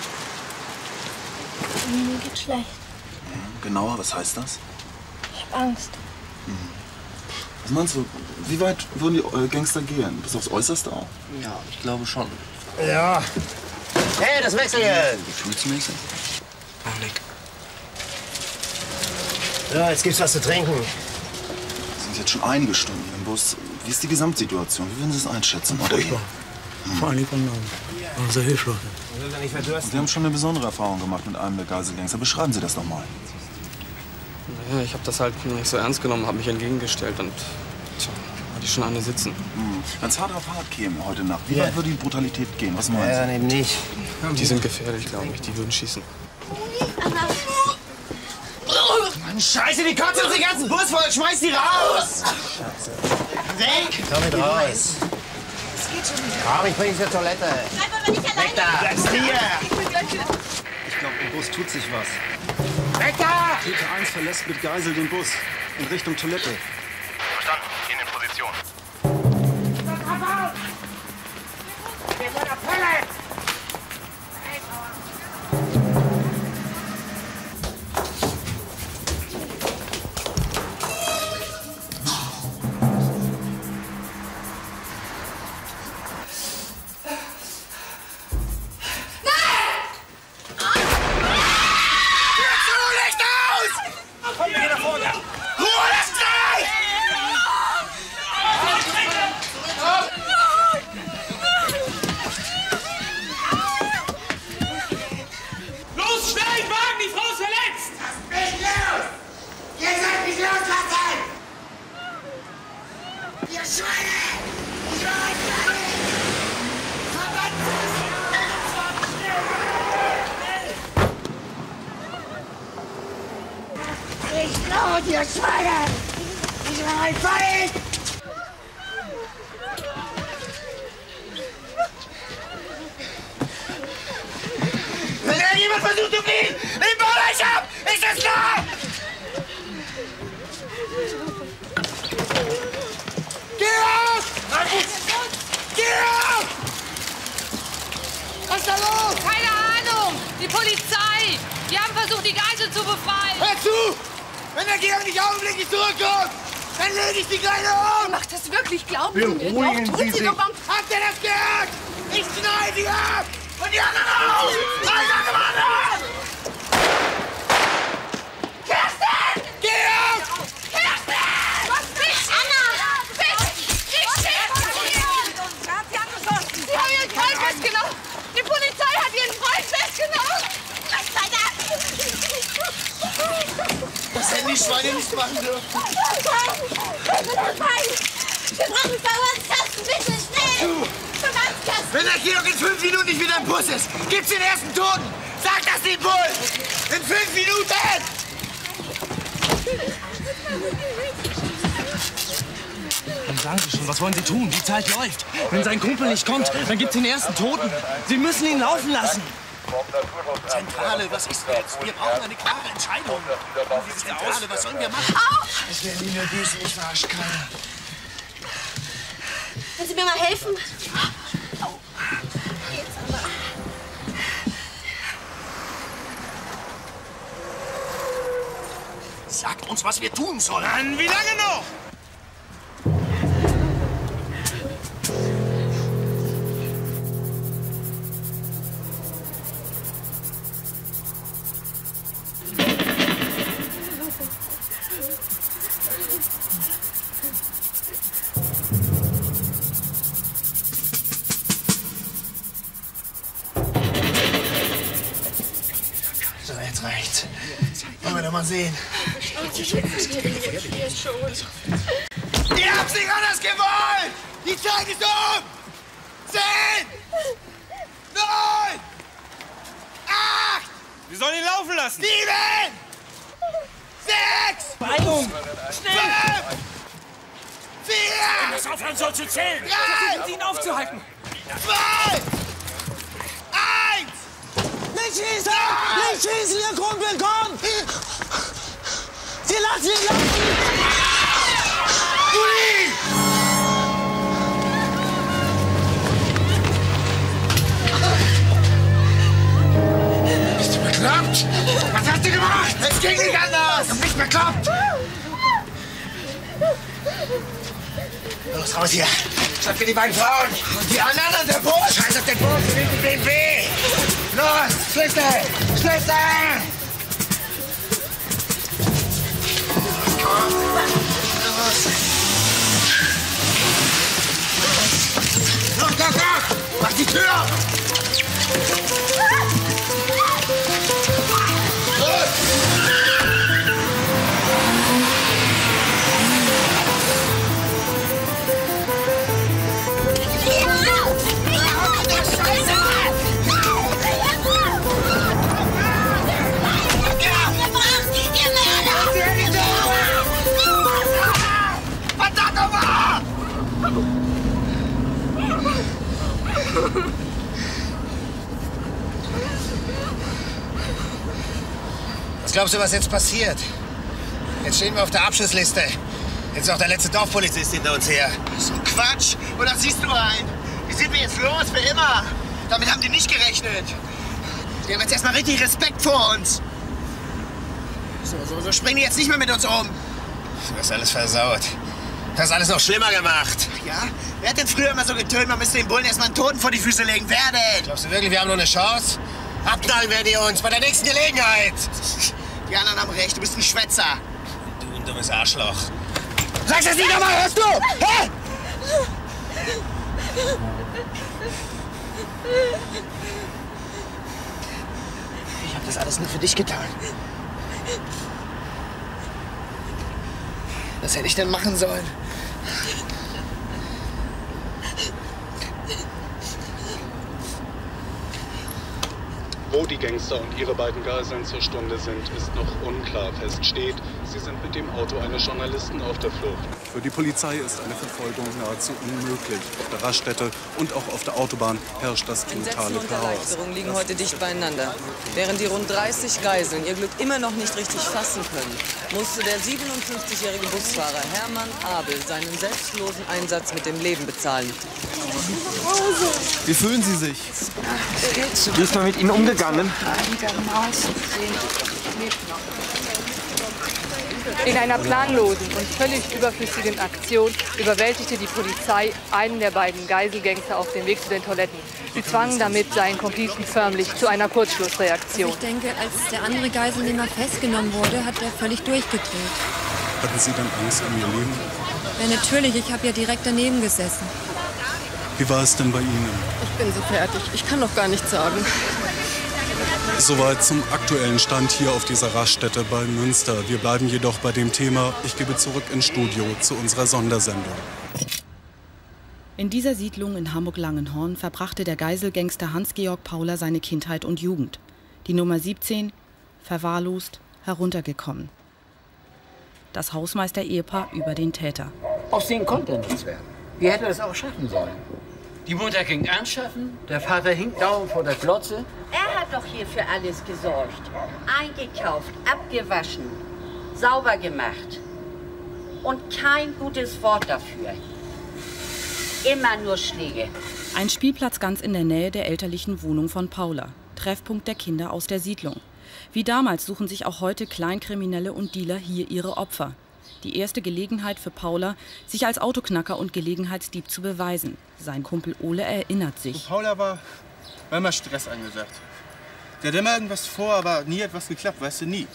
Mir geht's schlecht. Genauer, was heißt das? Ich hab Angst. Was meinst du, wie weit würden die Gangster gehen? Bis aufs Äußerste auch? Ja, ich glaube schon. Ja. Hey, das Wechselgeld. Gefühlsmäßig? Panik. So, jetzt gibt's was zu trinken. Wir sind jetzt schon einige Stunden im Bus. Wie ist die Gesamtsituation? Wie würden Sie es einschätzen? Oder ihr? Vor allem von unser Hilfsleute. Sie haben schon eine besondere Erfahrung gemacht mit einem der Geiselgangster. Beschreiben Sie das doch mal. Naja, ich habe das halt nicht so ernst genommen, habe mich entgegengestellt und tja, hatte ich schon eine sitzen. Wenn es hart auf hart käme heute Nacht, wie weit würde die Brutalität gehen? Was meinen Sie? Ja, eben nicht. Die sind gefährlich, glaube ich. Die würden schießen. Mann, Scheiße, die kotzen uns den ganzen Bus voll. Schmeiß die raus. Weg. Komm mit raus. Es geht schon wieder. Komm, ich bring dich zur Toilette. Bleib aber nicht alleine. Weg da. Bleibst hier. Ich bin gleich wieder. Ich glaube, im Bus tut sich was. Weg da! Täter 1 verlässt mit Geisel den Bus in Richtung Toilette. Verstanden. Gehen in Position. Wir sind auf Hölle! Komm, wir gehen nach vorne! Ruhe, das gleich! Los, schnell, Wagen, die Frau ist verletzt! Lasst mich los! Ihr sollt mich loslassen! Ihr Schweine! Ich war euch fertig! Nicht laut, ihr Schweine! Ich war euch fertig! Wenn irgendjemand versucht zu fliehen, nehmt euch ab! Ist das klar? Geh raus! Geh raus! Was ist da los? Keine Ahnung! Die Polizei! Die haben versucht, die Geisel zu befreien! Hör zu! Wenn der Georg nicht augenblicklich zurückkommt, dann lege ich die Kleine um! Macht das wirklich, glauben Sie mir? Beruhigen Doch, tut Sie sie sich. doch mal. Habt ihr das gehört? Ich schneide sie ab! Und die anderen auch! Einer gewonnen! Kerstin! Georg! Kerstin! Was bist Anna! Bitte! Ich schäme Sie haben ihren Freund festgenommen! Die Polizei hat ihren Freund festgenommen! Lass weiter! Das hätten die Schweine nicht machen dürfen. Wir brauchen Verwandtskasten, bitte, schnell! Verwandtskasten! Wenn der Georg in 5 Minuten nicht wieder im Bus ist, gibt's den ersten Toten! Sag das dem Bullen! In 5 Minuten! Dann sagen Sie schon, was wollen Sie tun? Die Zeit läuft. Wenn sein Kumpel nicht kommt, dann gibt's den ersten Toten. Sie müssen ihn laufen lassen. Zentrale, was ist jetzt? Wir brauchen eine klare Entscheidung. Zentrale, was sollen wir machen? Es werden die nur büßen, ich verarsche keiner. Können Sie mir mal helfen? Sagt uns, was wir tun sollen. Mann, wie lange noch? So, jetzt reicht's. Wollen wir doch mal sehen. Ihr habt's nicht anders gewollt! Die Zeit ist um! 10! 9! 8! Wir sollen ihn laufen lassen. 7! 6! Beeilung! 5! 4! Das aufhören soll zu zählen. 3! Versuchen Sie ihn aufzuhalten. 2! 1! Nicht schießen! Nicht schießen, Ihr Kumpel, kommt! Sie lassen ihn laufen! Juli! Bist du bekloppt? Was hast du gemacht? Es ging nicht anders! Und nicht bekloppt! Los, raus hier! Schnapp mir die beiden Frauen! Und die anderen an der Boot! Scheiß auf den Boot, wir nehmen den BMW! Los, Schlüssel! Schlüssel! Los, los, los! Mach die Tür auf! Was glaubst du, was jetzt passiert? Jetzt stehen wir auf der Abschussliste. Jetzt ist auch der letzte Dorfpolizist hinter uns her. So Quatsch. Oder siehst du ein? Wie sind wir jetzt los? Für immer. Damit haben die nicht gerechnet. Die haben jetzt erstmal richtig Respekt vor uns. So springen die jetzt nicht mehr mit uns um. Du hast alles versaut. Du hast alles noch schlimmer gemacht. Ja? Wer hat denn früher immer so getönt, man müsste den Bullen erstmal einen Toten vor die Füße legen? Wer denn? Glaubst du wirklich, wir haben noch eine Chance? Abknallen werden die uns bei der nächsten Gelegenheit. Die anderen anderen haben recht. Du bist ein Schwätzer. Du ein dummes Arschloch. Sag's das nicht nochmal, hörst du? Hä? Ich hab das alles nur für dich getan. Was hätte ich denn machen sollen? Wo die Gangster und ihre beiden Geiseln zur Stunde sind, ist noch unklar. Fest steht, sie sind mit dem Auto eines Journalisten auf der Flucht. Für die Polizei ist eine Verfolgung nahezu unmöglich. Auf der Raststätte und auch auf der Autobahn herrscht das Entsetzen totale und Chaos. Erleichterung liegen heute dicht beieinander. Während die rund 30 Geiseln ihr Glück immer noch nicht richtig fassen können, musste der 57-jährige Busfahrer Hermann Abel seinen selbstlosen Einsatz mit dem Leben bezahlen. Wie fühlen Sie sich? Wie ist man mit Ihnen umgegangen? In einer planlosen und völlig überflüssigen Aktion überwältigte die Polizei einen der beiden Geiselgangster auf dem Weg zu den Toiletten. Sie zwangen damit seinen Komplizen förmlich zu einer Kurzschlussreaktion. Ich denke, als der andere Geiselnehmer festgenommen wurde, hat er völlig durchgedreht. Hatten Sie dann Angst um Ihr Leben? Ja, natürlich. Ich habe ja direkt daneben gesessen. Wie war es denn bei Ihnen? Ich bin so fertig. Ich kann noch gar nichts sagen. Soweit zum aktuellen Stand hier auf dieser Raststätte bei Münster. Wir bleiben jedoch bei dem Thema. Ich gebe zurück ins Studio zu unserer Sondersendung. In dieser Siedlung in Hamburg-Langenhorn verbrachte der Geiselgangster Hans-Georg Pauler seine Kindheit und Jugend. Die Nummer 17, verwahrlost, heruntergekommen. Das Hausmeister-Ehepaar über den Täter. Aus denen konnte nichts werden. Wie hätte er das auch schaffen sollen? Die Mutter ging anschaffen, der Vater hing dauernd vor der Glotze. Er hat doch hier für alles gesorgt. Eingekauft, abgewaschen, sauber gemacht. Und kein gutes Wort dafür. Immer nur Schläge. Ein Spielplatz ganz in der Nähe der elterlichen Wohnung von Paula. Treffpunkt der Kinder aus der Siedlung. Wie damals suchen sich auch heute Kleinkriminelle und Dealer hier ihre Opfer. Die erste Gelegenheit für Paula, sich als Autoknacker und Gelegenheitsdieb zu beweisen. Sein Kumpel Ole erinnert sich. Paula war immer Stress angesagt. Der hat immer irgendwas vor, aber nie hat was geklappt, weißt du, nie.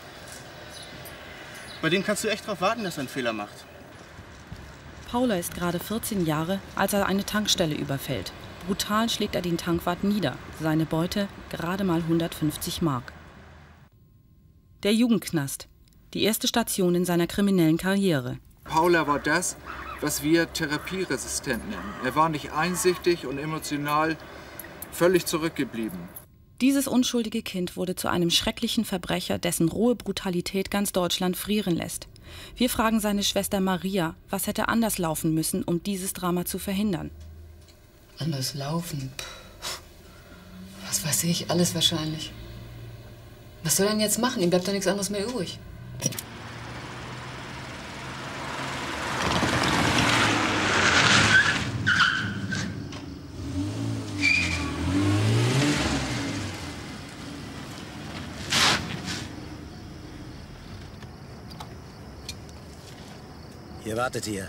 Bei dem kannst du echt drauf warten, dass er einen Fehler macht. Paula ist gerade 14 Jahre, als er eine Tankstelle überfällt. Brutal schlägt er den Tankwart nieder. Seine Beute gerade mal 150 Mark. Der Jugendknast. Die erste Station in seiner kriminellen Karriere. Paula war das, was wir therapieresistent nennen. Er war nicht einsichtig und emotional völlig zurückgeblieben. Dieses unschuldige Kind wurde zu einem schrecklichen Verbrecher, dessen rohe Brutalität ganz Deutschland frieren lässt. Wir fragen seine Schwester Maria, was hätte anders laufen müssen, um dieses Drama zu verhindern. Anders laufen? Was weiß ich, alles wahrscheinlich. Was soll er denn jetzt machen? Ihm bleibt doch nichts anderes mehr übrig. Ihr wartet hier.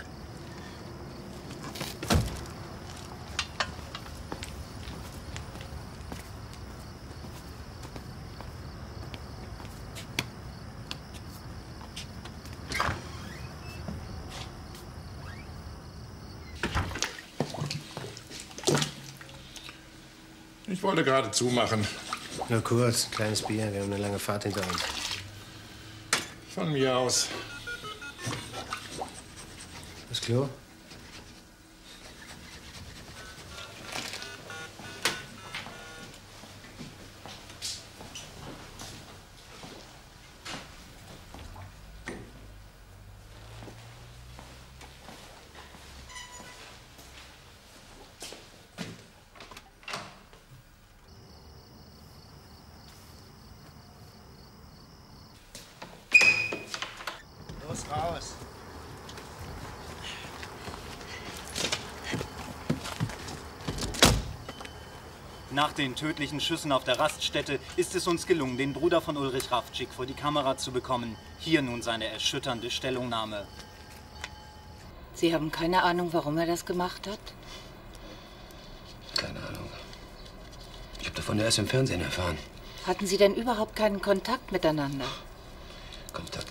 Ich wollte gerade zumachen. Nur kurz, ein kleines Bier. Wir haben eine lange Fahrt hinter uns. Von mir aus. Das Klo? Los, raus. Nach den tödlichen Schüssen auf der Raststätte ist es uns gelungen, den Bruder von Ulrich Ravtschik vor die Kamera zu bekommen. Hier nun seine erschütternde Stellungnahme. Sie haben keine Ahnung, warum er das gemacht hat? Keine Ahnung. Ich habe davon erst im Fernsehen erfahren. Hatten Sie denn überhaupt keinen Kontakt miteinander? Kontakt.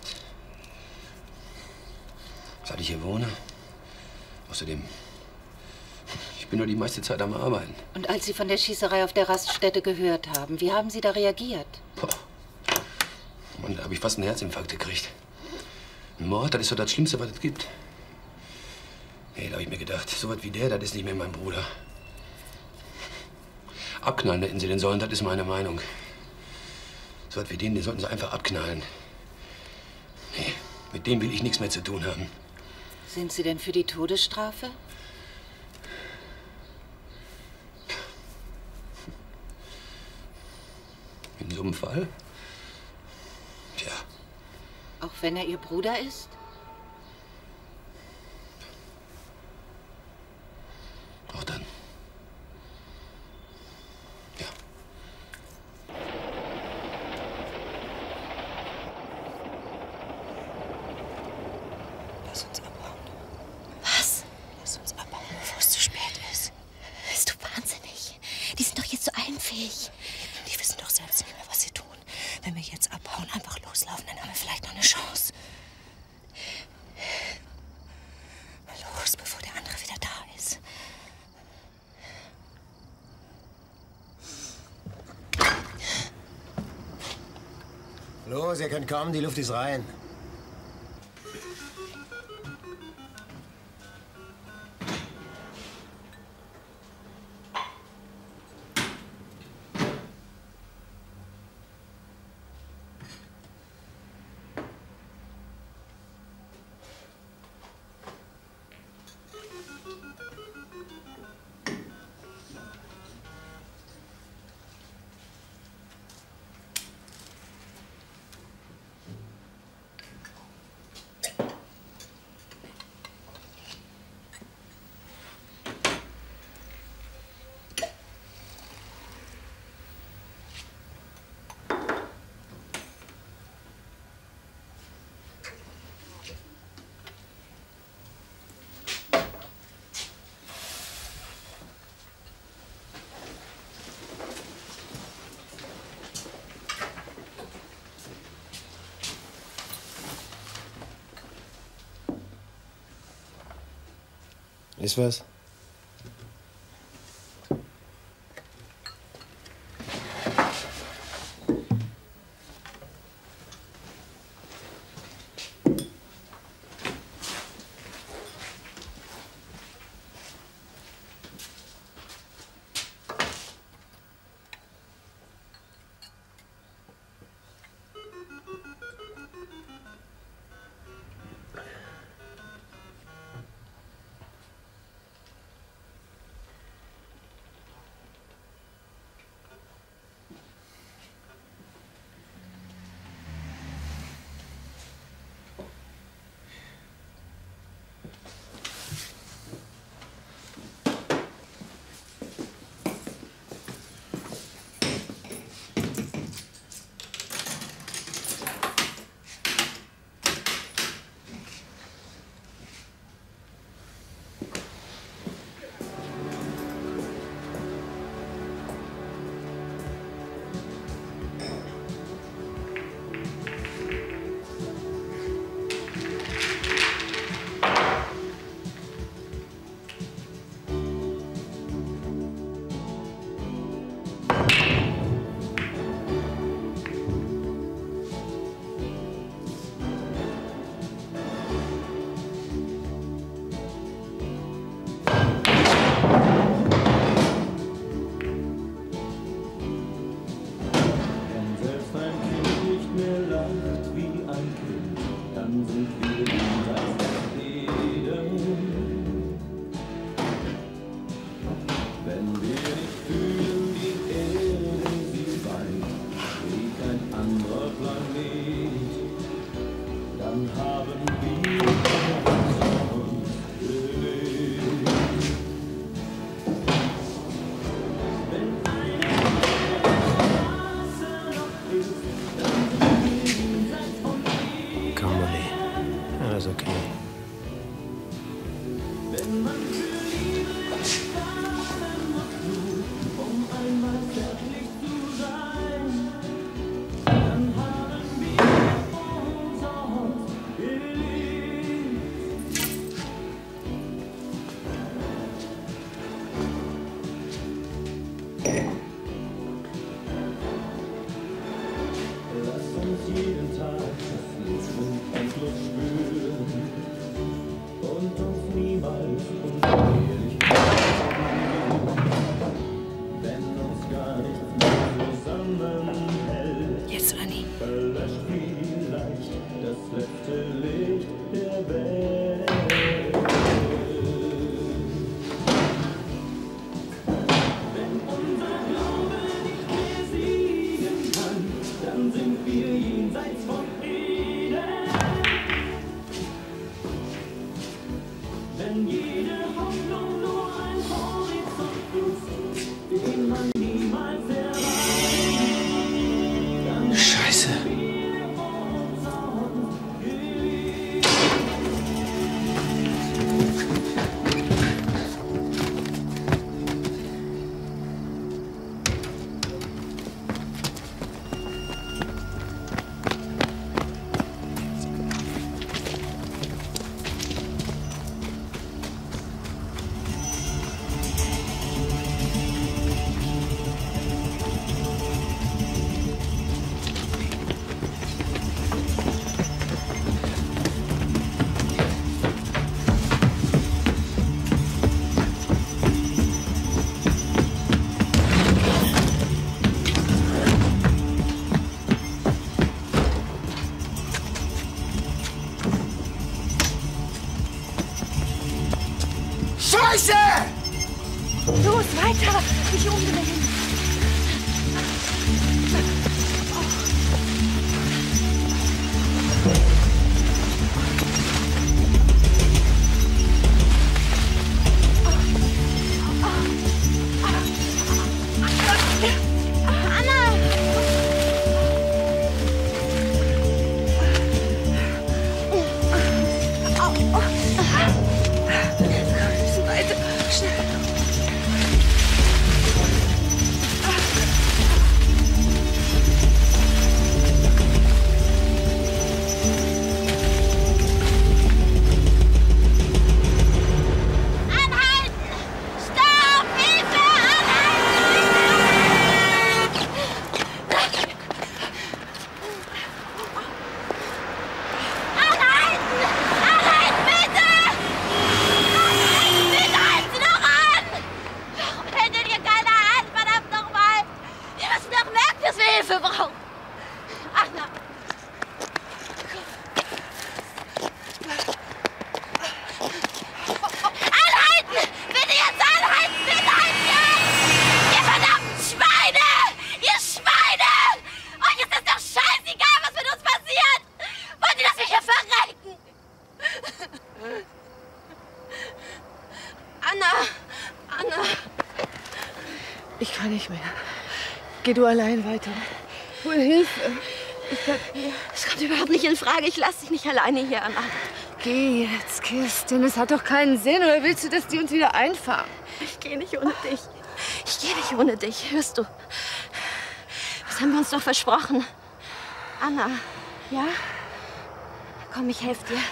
Seit ich hier wohne. Außerdem, ich bin nur die meiste Zeit am Arbeiten. Und als Sie von der Schießerei auf der Raststätte gehört haben, wie haben Sie da reagiert? Boah. Mann, da habe ich fast einen Herzinfarkt gekriegt. Ein Mord, das ist doch das Schlimmste, was es gibt. Nee, da habe ich mir gedacht, so was wie der, das ist nicht mehr mein Bruder. Abknallen hätten sie den sollen, das ist meine Meinung. So was wie den sollten sie einfach abknallen. Nee, mit dem will ich nichts mehr zu tun haben. Sind Sie denn für die Todesstrafe? In so einem Fall? Tja. Auch wenn er Ihr Bruder ist? Auch dann. Ja. Lass uns abhauen. Was? Lass uns abhauen, bevor es zu spät ist. Bist du wahnsinnig? Die sind doch jetzt so einfähig. Die wissen doch selbst nicht mehr, was sie tun. Wenn wir jetzt abhauen, einfach loslaufen, dann haben wir vielleicht noch eine Chance. Los, bevor der andere wieder da ist. Los, ihr könnt kommen, die Luft ist rein. Ist was? Scheiße! Los, weiter! Nicht umdrehen! Geh du allein weiter. Hol Hilfe. Ich bleib hier. Es kommt überhaupt nicht in Frage. Ich lass dich nicht alleine hier, Anna. Geh jetzt, Kirsten. Es hat doch keinen Sinn. Oder willst du, dass die uns wieder einfangen? Ich gehe nicht ohne dich. Ich gehe nicht ohne dich. Hörst du? Das haben wir uns doch versprochen. Anna. Ja? Komm, ich helfe dir.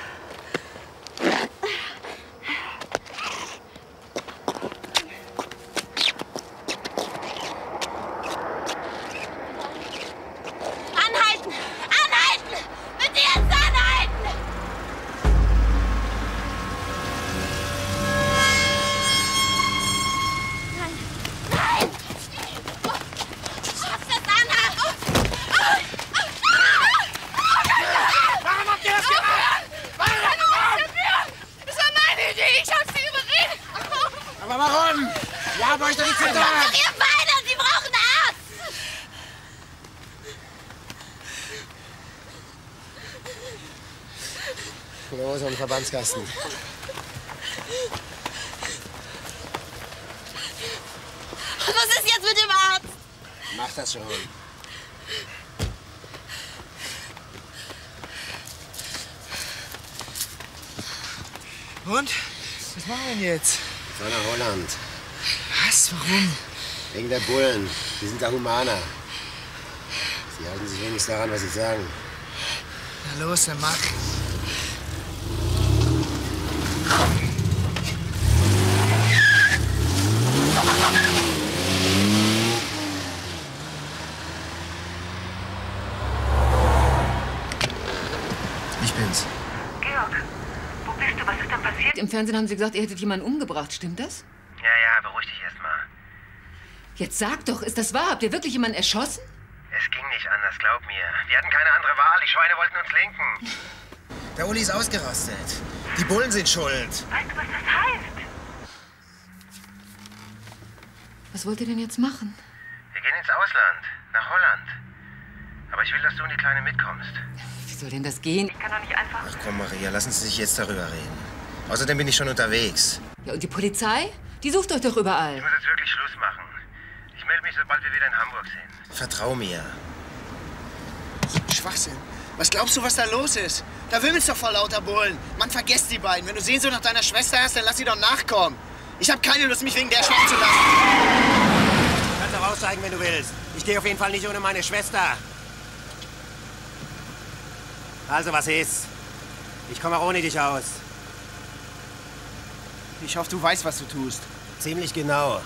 Verbandskasten. Was ist jetzt mit dem Arzt? Mach das schon. Und? Was machen wir denn jetzt? Fahr nach Holland. Was? Warum? Wegen der Bullen. Die sind da humaner. Sie halten sich wenigstens daran, was sie sagen. Na los, dann mach. Ich bin's. Georg, wo bist du? Was ist denn passiert? Im Fernsehen haben sie gesagt, ihr hättet jemanden umgebracht. Stimmt das? Ja, beruhig dich erst mal. Jetzt sag doch, ist das wahr? Habt ihr wirklich jemanden erschossen? Es ging nicht anders, glaub mir. Wir hatten keine andere Wahl. Die Schweine wollten uns lenken. Der Uli ist ausgerastet. Die Bullen sind schuld. Weißt du, was das heißt? Was wollt ihr denn jetzt machen? Wir gehen ins Ausland, nach Holland. Aber ich will, dass du und die Kleine mitkommst. Wie soll denn das gehen? Ich kann doch nicht einfach... Ach komm, Maria, lassen Sie sich jetzt darüber reden. Außerdem bin ich schon unterwegs. Ja, und die Polizei? Die sucht euch doch überall. Ich muss jetzt wirklich Schluss machen. Ich melde mich, sobald wir wieder in Hamburg sind. Vertrau mir. Schwachsinn. Was glaubst du, was da los ist? Da wimmelt's doch vor lauter Bullen. Mann, vergesst die beiden. Wenn du Sehnsucht nach deiner Schwester hast, dann lass sie doch nachkommen. Ich habe keine Lust, mich wegen der schwach zu lassen. Du kannst auch aussteigen, wenn du willst. Ich gehe auf jeden Fall nicht ohne meine Schwester. Also, was ist? Ich komme auch ohne dich aus. Ich hoffe, du weißt, was du tust. Ziemlich genau.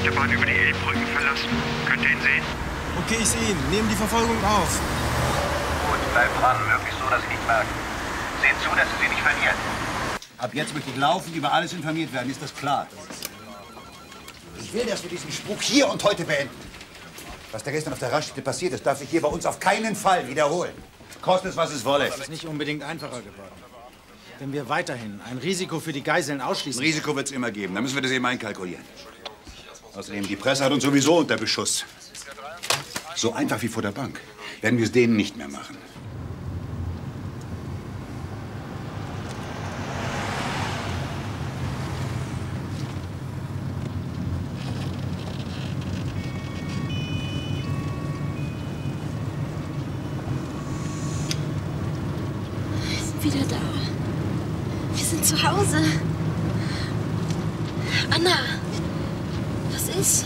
Autobahn über die Elbbrücken verlassen. Könnt ihr ihn sehen? Okay, ich sehe ihn. Nehmen die Verfolgung auf. Gut, bleibt dran. Möglichst so, dass sie nicht merken. Seht zu, dass ihr sie nicht verliert. Ab jetzt möchte ich laufend über alles informiert werden. Ist das klar? Ich will, dass wir diesen Spuk hier und heute beenden. Was da gestern auf der Raststätte passiert ist, darf sich hier bei uns auf keinen Fall wiederholen. Koste es, was es wolle. Das ist nicht unbedingt einfacher geworden. Wenn wir weiterhin ein Risiko für die Geiseln ausschließen... Ein Risiko wird es immer geben. Da müssen wir das eben einkalkulieren. Außerdem, die Presse hat uns sowieso unter Beschuss. So einfach wie vor der Bank werden wir es denen nicht mehr machen. Wir sind wieder da. Wir sind zu Hause. Anna, was ist?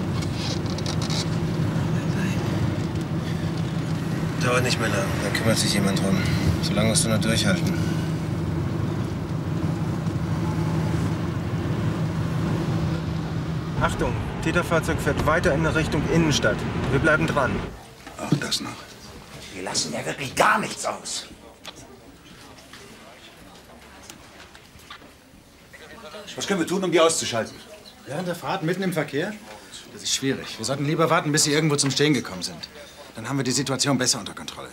Dauert nicht mehr lang, da kümmert sich jemand drum. Solange musst du nur durchhalten. Achtung, Täterfahrzeug fährt weiter in Richtung Innenstadt. Wir bleiben dran. Auch das noch. Wir lassen ja wirklich gar nichts aus. Was können wir tun, um die auszuschalten? Während der Fahrt mitten im Verkehr? Das ist schwierig. Wir sollten lieber warten, bis sie irgendwo zum Stehen gekommen sind. Dann haben wir die Situation besser unter Kontrolle.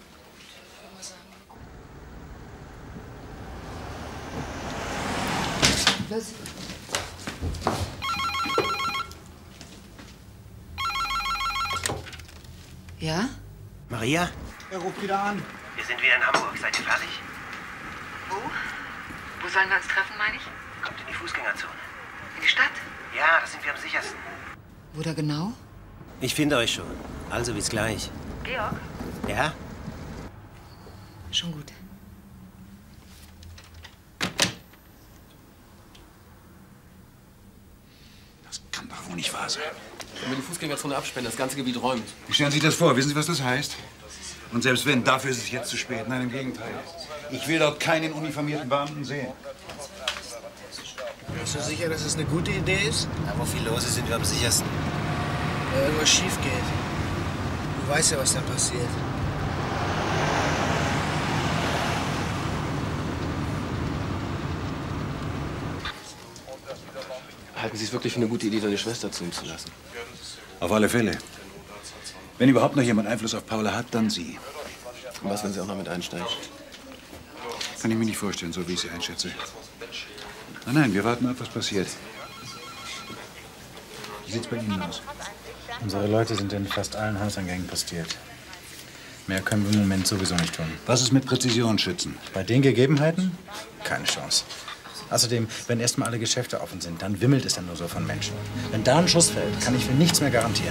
Los. Ja? Maria? Er ruft wieder an. Wir sind wieder in Hamburg. Seid ihr fertig? Wo? Wo sollen wir uns treffen, meine ich? Kommt in die Fußgängerzone. In die Stadt? Ja, da sind wir am sichersten. Wo da genau? Ich finde euch schon. Also bis gleich. Georg? Ja? Schon gut. Das kann doch wohl nicht wahr sein. Wenn wir die Fußgängerzone absperren, das ganze Gebiet räumt. Wie stellen Sie sich das vor? Wissen Sie, was das heißt? Und selbst wenn, dafür ist es jetzt zu spät. Nein, im Gegenteil. Ich will dort keinen uniformierten Beamten sehen. Bist du sicher, dass es eine gute Idee ist? Da, wo viel los ist, sind wir am sichersten. Wenn irgendwas schief geht. Du weißt ja, was dann passiert. Halten Sie es wirklich für eine gute Idee, deine Schwester zu ihm zu lassen? Auf alle Fälle. Wenn überhaupt noch jemand Einfluss auf Paula hat, dann sie. Und was, wenn sie auch noch mit einsteigt? Kann ich mir nicht vorstellen, so wie ich sie einschätze. Nein, nein, wir warten ab, was passiert. Wie sieht's bei Ihnen aus? Unsere Leute sind in fast allen Hauseingängen postiert. Mehr können wir im Moment sowieso nicht tun. Was ist mit Präzisionsschützen? Bei den Gegebenheiten? Keine Chance. Außerdem, wenn erst mal alle Geschäfte offen sind, dann wimmelt es ja nur so von Menschen. Wenn da ein Schuss fällt, kann ich für nichts mehr garantieren.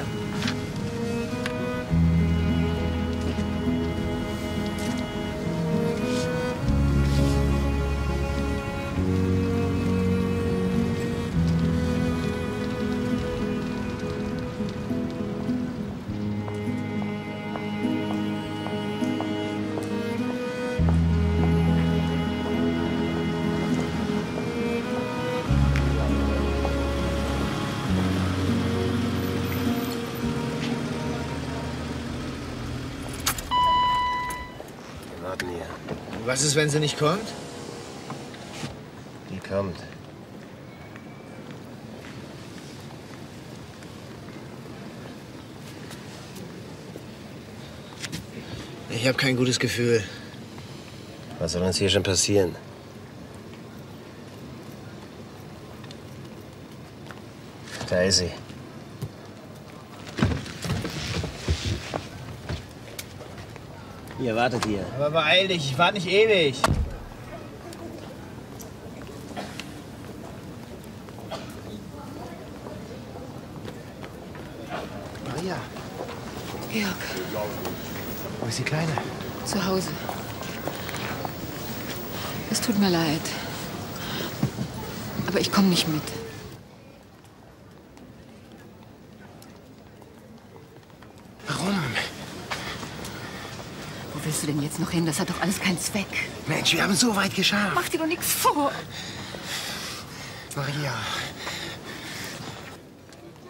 Was ist, wenn sie nicht kommt? Die kommt. Ich habe kein gutes Gefühl. Was soll uns hier schon passieren? Da ist sie. Ihr wartet hier. Aber beeil dich, ich warte nicht ewig. Maria. Georg, Wo ist die Kleine? zu Hause. Es tut mir leid. Aber ich komme nicht mit. Warum? Wo willst du denn jetzt noch hin? Das hat doch alles keinen Zweck. Mensch, wir haben es so weit geschafft. Mach dir doch nichts vor. Maria.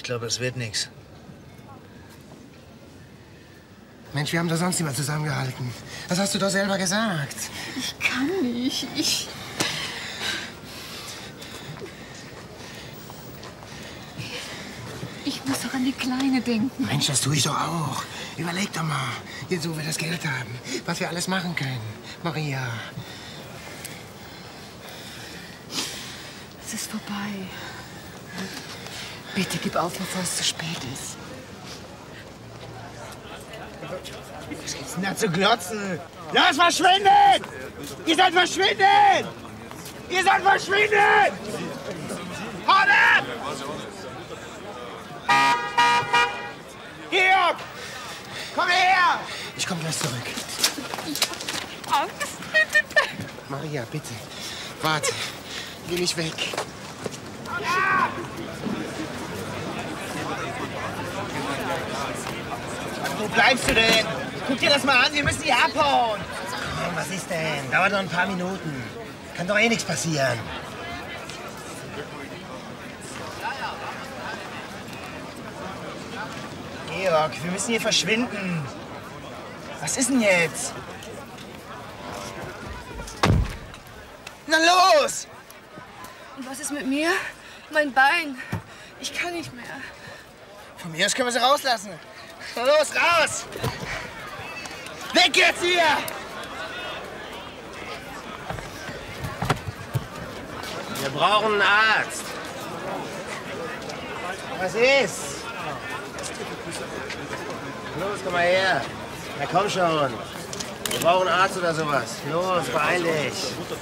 Ich glaube, es wird nichts. Mensch, wir haben doch sonst immer zusammengehalten. Das hast du doch selber gesagt. Ich kann nicht. Ich muss doch an die Kleine denken. Mensch, das tue ich doch auch. Überleg doch mal, jetzt wo wir das Geld haben, was wir alles machen können. Maria. Es ist vorbei. Bitte gib auf, bevor es zu spät ist. Was gibt's denn da zu glotzen? Los, verschwindet! Ihr sollt verschwinden! Ihr sollt verschwinden! Haut ab! Georg! Komm her! Ich komm gleich zurück. Angst, bitte. Maria, bitte. Warte. Geh nicht weg. Ja! Wo bleibst du denn? Guck dir das mal an, wir müssen hier abhauen. Komm, was ist denn? Dauert noch ein paar Minuten. Kann doch eh nichts passieren. Georg, wir müssen hier verschwinden. Was ist denn jetzt? Na los! Und was ist mit mir? Mein Bein. Ich kann nicht mehr. Von mir aus können wir sie rauslassen. Na los, raus! Weg jetzt hier! Wir brauchen einen Arzt. Was ist? Los, komm mal her. Na komm schon. Wir brauchen einen Arzt oder sowas. Los, beeil dich.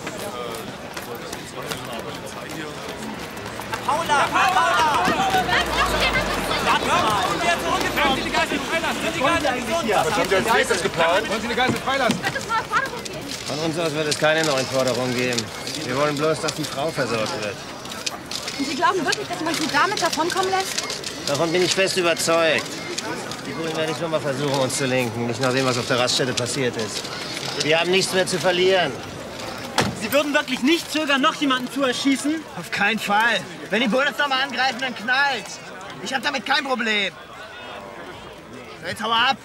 Paula! Paula! Warte mal! Können Sie die Geisel freilassen? Sind die Geisel gesund? Was habt ihr als nächstes geplant? Wollen Sie die Geisel freilassen? Von uns aus wird es keine neuen Forderungen geben. Wir wollen bloß, dass die Frau versorgt wird. Und Sie glauben wirklich, dass man sie damit davonkommen lässt? Davon bin ich fest überzeugt. Die Bullen werden nicht noch mal versuchen, uns zu lenken. Nicht nach dem, was auf der Raststätte passiert ist. Wir haben nichts mehr zu verlieren. Sie würden wirklich nicht zögern, noch jemanden zu erschießen? Auf keinen Fall. Wenn die Bullen uns noch mal angreifen, dann knallt's. Ich hab damit kein Problem. So, jetzt hau ab.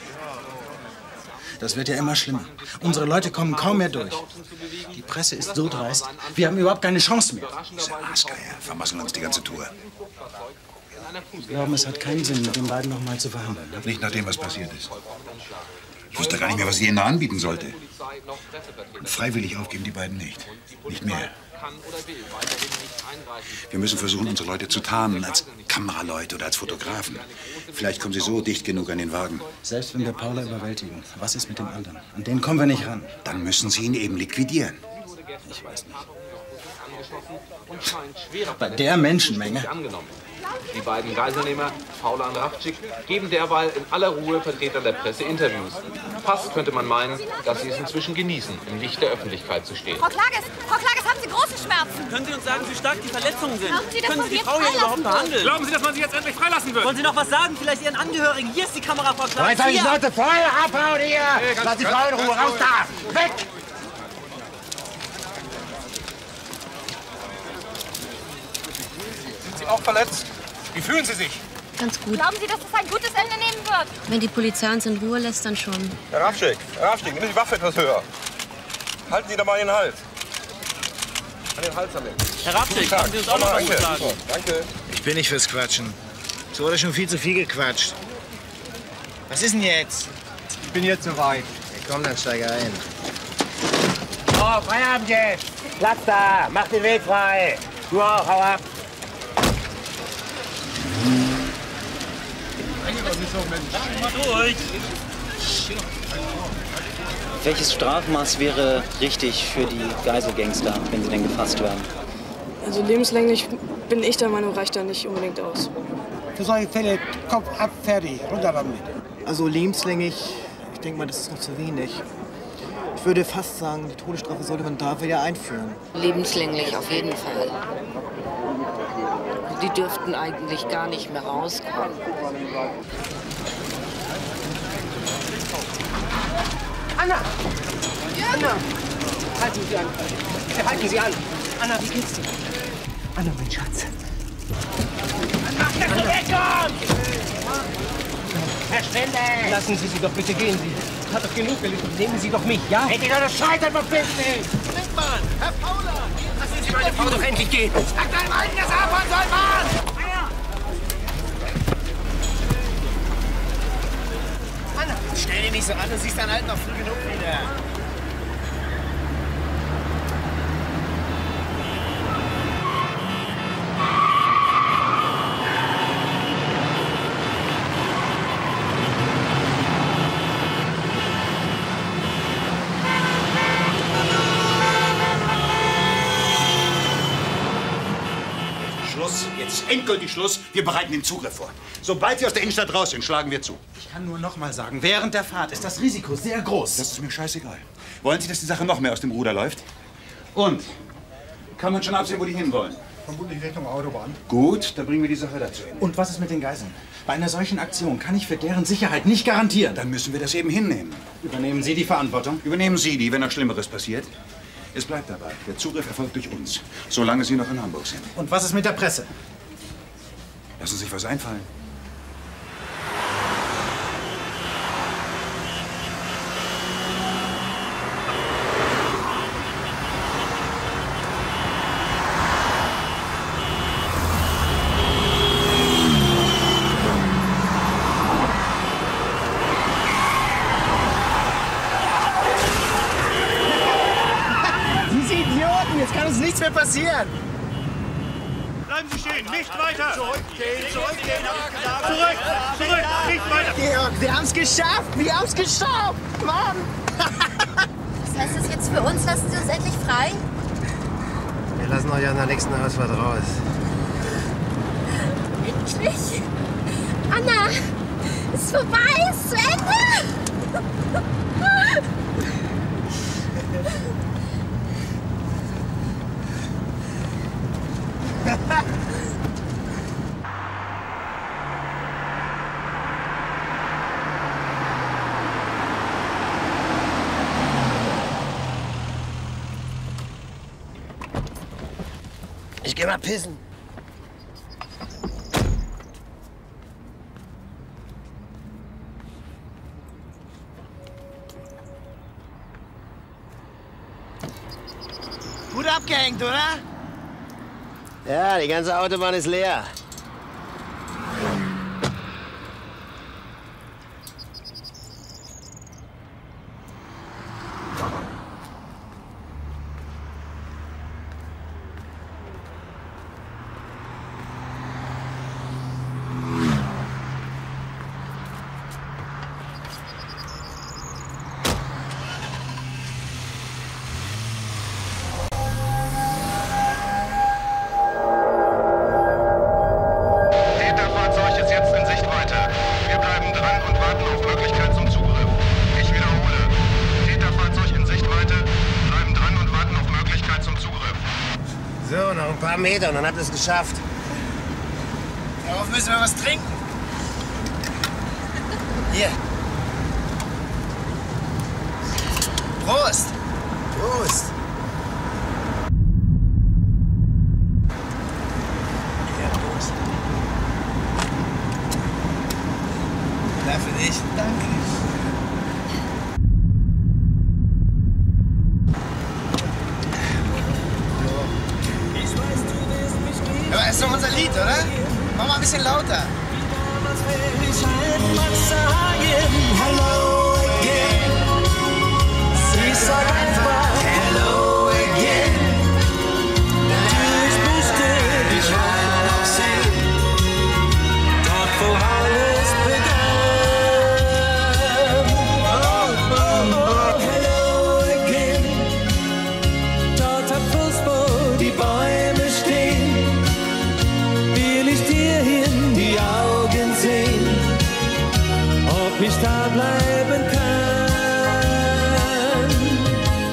Das wird ja immer schlimmer. Unsere Leute kommen kaum mehr durch. Die Presse ist so dreist, wir haben überhaupt keine Chance mehr. Diese Arschgeier vermasseln uns die ganze Tour. Sie glauben, es hat keinen Sinn, mit den beiden noch mal zu verhandeln. Nicht nach dem, was passiert ist. Ich wusste gar nicht mehr, was ich ihnen da anbieten sollte. Freiwillig aufgeben die beiden nicht. Nicht mehr. Wir müssen versuchen, unsere Leute zu tarnen, als Kameraleute oder als Fotografen. Vielleicht kommen sie so dicht genug an den Wagen. Selbst wenn wir Paula überwältigen, was ist mit dem anderen? An den kommen wir nicht ran. Dann müssen sie ihn eben liquidieren. Ich weiß nicht. Bei der Menschenmenge. Die beiden Geiselnehmer, Paula und Ravcik, geben derweil in aller Ruhe Vertretern der Presse Interviews. Fast könnte man meinen, dass sie es inzwischen genießen, im Licht der Öffentlichkeit zu stehen. Frau Klages, haben Sie große Schmerzen? Können Sie uns sagen, wie stark die Verletzungen sind? Glauben Sie, dass Können man Sie die Sie Frau hier jetzt überhaupt freilassen behandeln? Glauben Sie, dass man sie jetzt endlich freilassen wird? Wollen Sie noch was sagen? Vielleicht Ihren Angehörigen? Hier ist die Kamera, Frau Klages. Jetzt habe ich Leute voll abhauen hier! Lass die Frau in Ruhe, raus da! Weg! Sind Sie auch verletzt? Wie fühlen Sie sich? Ganz gut. Glauben Sie, dass das ein gutes Ende nehmen wird? Wenn die Polizei uns in Ruhe lässt, dann schon. Herr Ravcik, nehmen Sie die Waffe etwas höher. Halten Sie da mal den Hals. An den Hals damit. Herr Ravcik, haben Sie uns auch noch was zu sagen? Danke. Ich bin nicht fürs Quatschen. So wurde schon viel zu viel gequatscht. Was ist denn jetzt? Ich bin jetzt soweit. Ja, komm, dann steige ein. Oh, Feierabend jetzt! Platz da! Mach den Weg frei! Du auch, hau ab! Welches Strafmaß wäre richtig für die Geiselgangster, wenn sie denn gefasst werden? Also lebenslänglich bin ich der Meinung, reicht da nicht unbedingt aus. Für solche Fälle Kopf ab, fertig, runter damit. Also lebenslänglich, ich denke mal, das ist noch zu wenig. Ich würde fast sagen, die Todesstrafe sollte man da wieder einführen. Lebenslänglich auf jeden Fall. Die dürften eigentlich gar nicht mehr rauskommen. Anna! Anna! Halten Sie an! Halten Sie an! Anna, wie geht's dir? Anna, mein Schatz. Mach das Verschwinde! Lassen Sie sie doch bitte gehen. Sie hat doch genug gelitten. Nehmen Sie doch mich, ja? Hätte ich doch scheitern verpissen! Lindmann! Herr Paula! Lassen Sie meine Frau doch endlich gehen! Sag deinem Alten, das Abhorn soll fahren! Anna, stell dich nicht so an, du siehst deinen Alten noch früh genug wieder. Jetzt ist endgültig Schluss. Wir bereiten den Zugriff vor. Sobald Sie aus der Innenstadt raus sind, schlagen wir zu. Ich kann nur noch mal sagen, während der Fahrt ist das Risiko sehr groß. Das ist mir scheißegal. Wollen Sie, dass die Sache noch mehr aus dem Ruder läuft? Und? Kann man schon absehen, wo die hinwollen? Vermutlich Richtung Autobahn. Gut, dann bringen wir die Sache dazu hin. Und was ist mit den Geiseln? Bei einer solchen Aktion kann ich für deren Sicherheit nicht garantieren. Dann müssen wir das eben hinnehmen. Übernehmen Sie die Verantwortung? Übernehmen Sie die, wenn noch Schlimmeres passiert. Es bleibt dabei. Der Zugriff erfolgt durch uns, solange Sie noch in Hamburg sind. Und was ist mit der Presse? Lassen Sie sich was einfallen. Diese Idioten, jetzt kann uns nichts mehr passieren. Bleiben Sie stehen, nicht weiter! Zurückgehen, zurückgehen! Zurück, nicht weiter! Georg, wir haben's geschafft! Wir haben's geschafft! Mann! Was heißt das jetzt für uns? Lassen Sie uns endlich frei? Wir lassen euch an der nächsten Ausfahrt raus. Endlich! Anna! Es ist vorbei! Es ist zu Ende! Ich geh mal pissen. Gut abgehängt, oder? Ja, die ganze Autobahn ist leer. So, noch ein paar Meter und dann habt ihr es geschafft. Darauf müssen wir was trinken. Hier. Prost! Prost! Ja, Prost. Na, für dich. Danke. Aber es ist doch unser Lied, oder? Mach mal ein bisschen lauter. Hello again. Sie sagt einfach Hello again. Ich musste dich heute noch sehen, dort wo alles begann. Oh, hello again. Dort am Fluss, wo die Bäume stehen, will ich dir in die Augen sehen, ob ich da bleiben kann.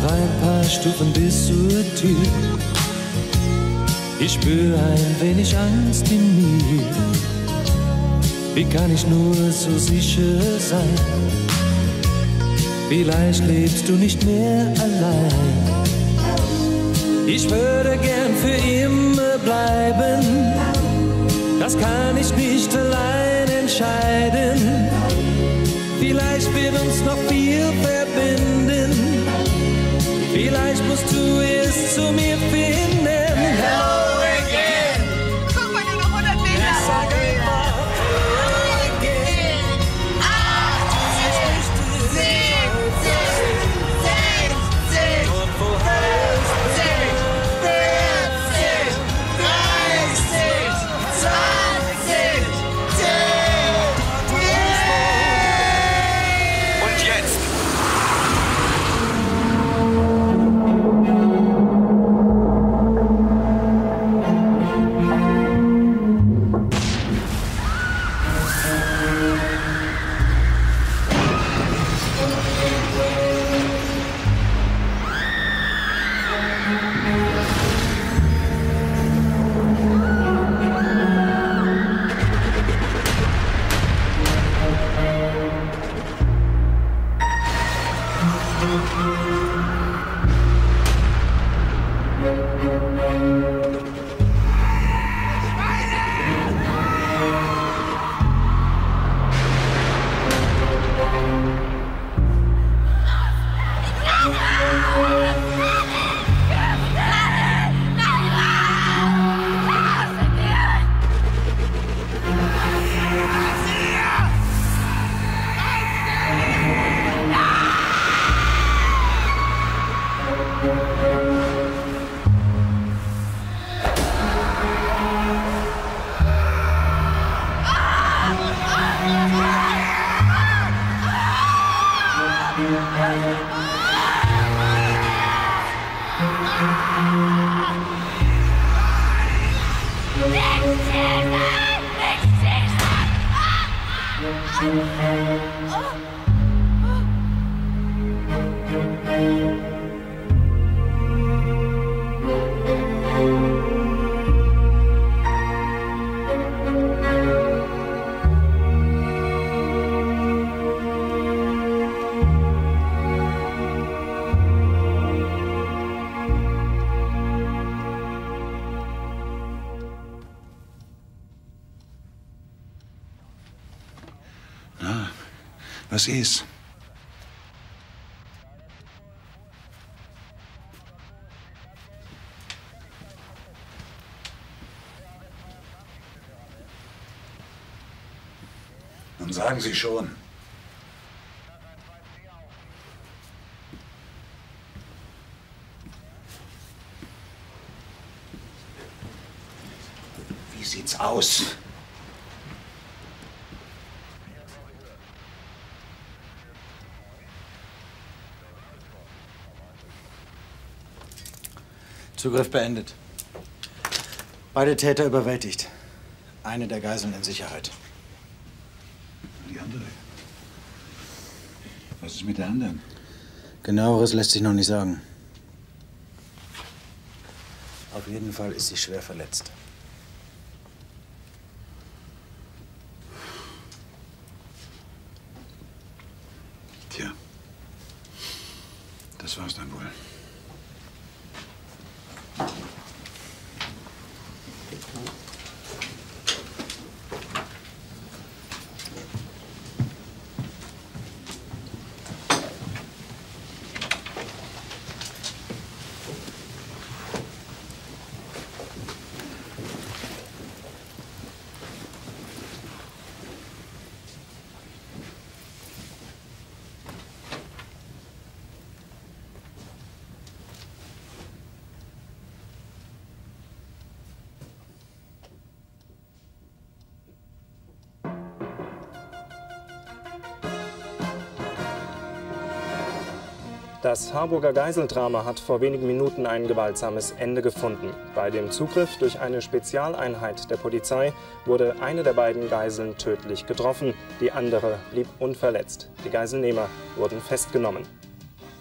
ein paar Stufen bis zur Tür. Ich spür ein wenig Angst in mir. Wie kann ich nur so sicher sein? Vielleicht lebst du nicht mehr allein. Ich würde gern für immer bleiben. Das kann ich nicht allein entscheiden. Vielleicht wird uns noch viel verbinden. Vielleicht musst du es zu mir finden. Hello again. Guck mal, nur noch 100 Meter. Ich sage immer, hello again. 8, 7, 6, 60, 50, 40, 30, 20, 10. Und jetzt? Was ist? Nun sagen Sie schon. Wie sieht's aus? Zugriff beendet. Beide Täter überwältigt. Eine der Geiseln in Sicherheit. Die andere? Was ist mit der anderen? Genaueres lässt sich noch nicht sagen. Auf jeden Fall ist sie schwer verletzt. Tja, das war's dann wohl. Das Harburger Geiseldrama hat vor wenigen Minuten ein gewaltsames Ende gefunden. Bei dem Zugriff durch eine Spezialeinheit der Polizei wurde eine der beiden Geiseln tödlich getroffen, die andere blieb unverletzt. Die Geiselnehmer wurden festgenommen.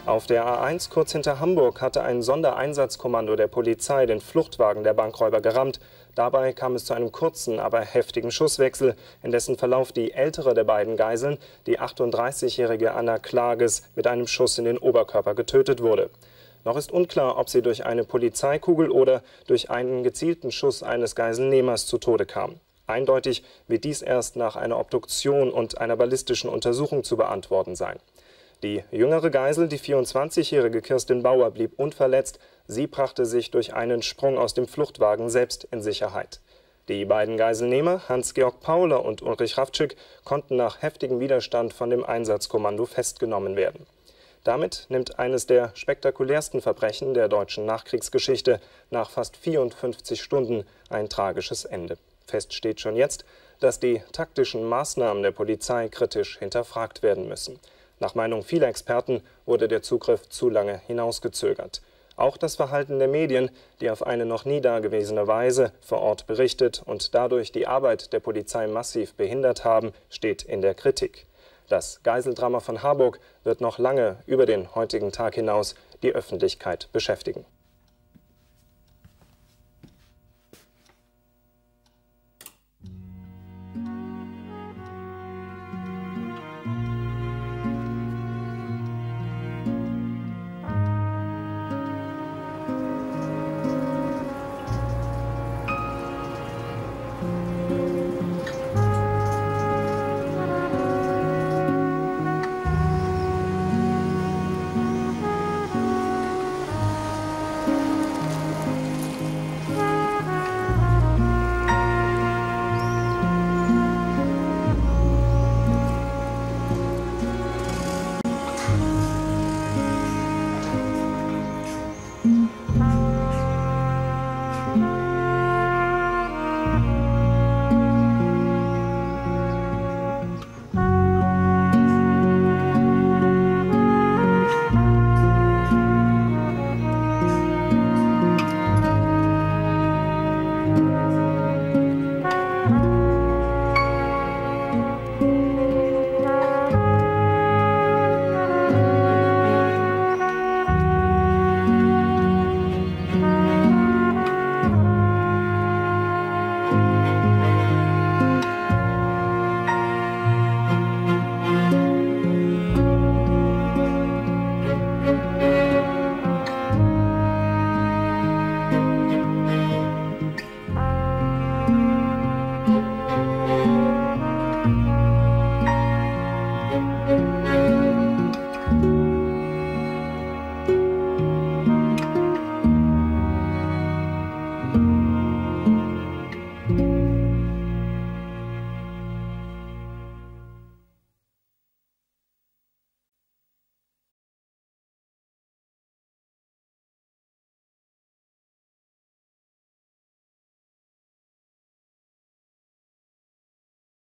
Auf der A1 kurz hinter Hamburg hatte ein Sondereinsatzkommando der Polizei den Fluchtwagen der Bankräuber gerammt. Dabei kam es zu einem kurzen, aber heftigen Schusswechsel, in dessen Verlauf die ältere der beiden Geiseln, die 38-jährige Anna Klages, mit einem Schuss in den Oberkörper getötet wurde. Noch ist unklar, ob sie durch eine Polizeikugel oder durch einen gezielten Schuss eines Geiselnehmers zu Tode kam. Eindeutig wird dies erst nach einer Obduktion und einer ballistischen Untersuchung zu beantworten sein. Die jüngere Geisel, die 24-jährige Kirstin Bauer, blieb unverletzt. Sie brachte sich durch einen Sprung aus dem Fluchtwagen selbst in Sicherheit. Die beiden Geiselnehmer, Hans-Georg Pauler und Ulrich Ravczyk, konnten nach heftigem Widerstand von dem Einsatzkommando festgenommen werden. Damit nimmt eines der spektakulärsten Verbrechen der deutschen Nachkriegsgeschichte nach fast 54 Stunden ein tragisches Ende. Fest steht schon jetzt, dass die taktischen Maßnahmen der Polizei kritisch hinterfragt werden müssen. Nach Meinung vieler Experten wurde der Zugriff zu lange hinausgezögert. Auch das Verhalten der Medien, die auf eine noch nie dagewesene Weise vor Ort berichtet und dadurch die Arbeit der Polizei massiv behindert haben, steht in der Kritik. Das Geiseldrama von Harburg wird noch lange über den heutigen Tag hinaus die Öffentlichkeit beschäftigen.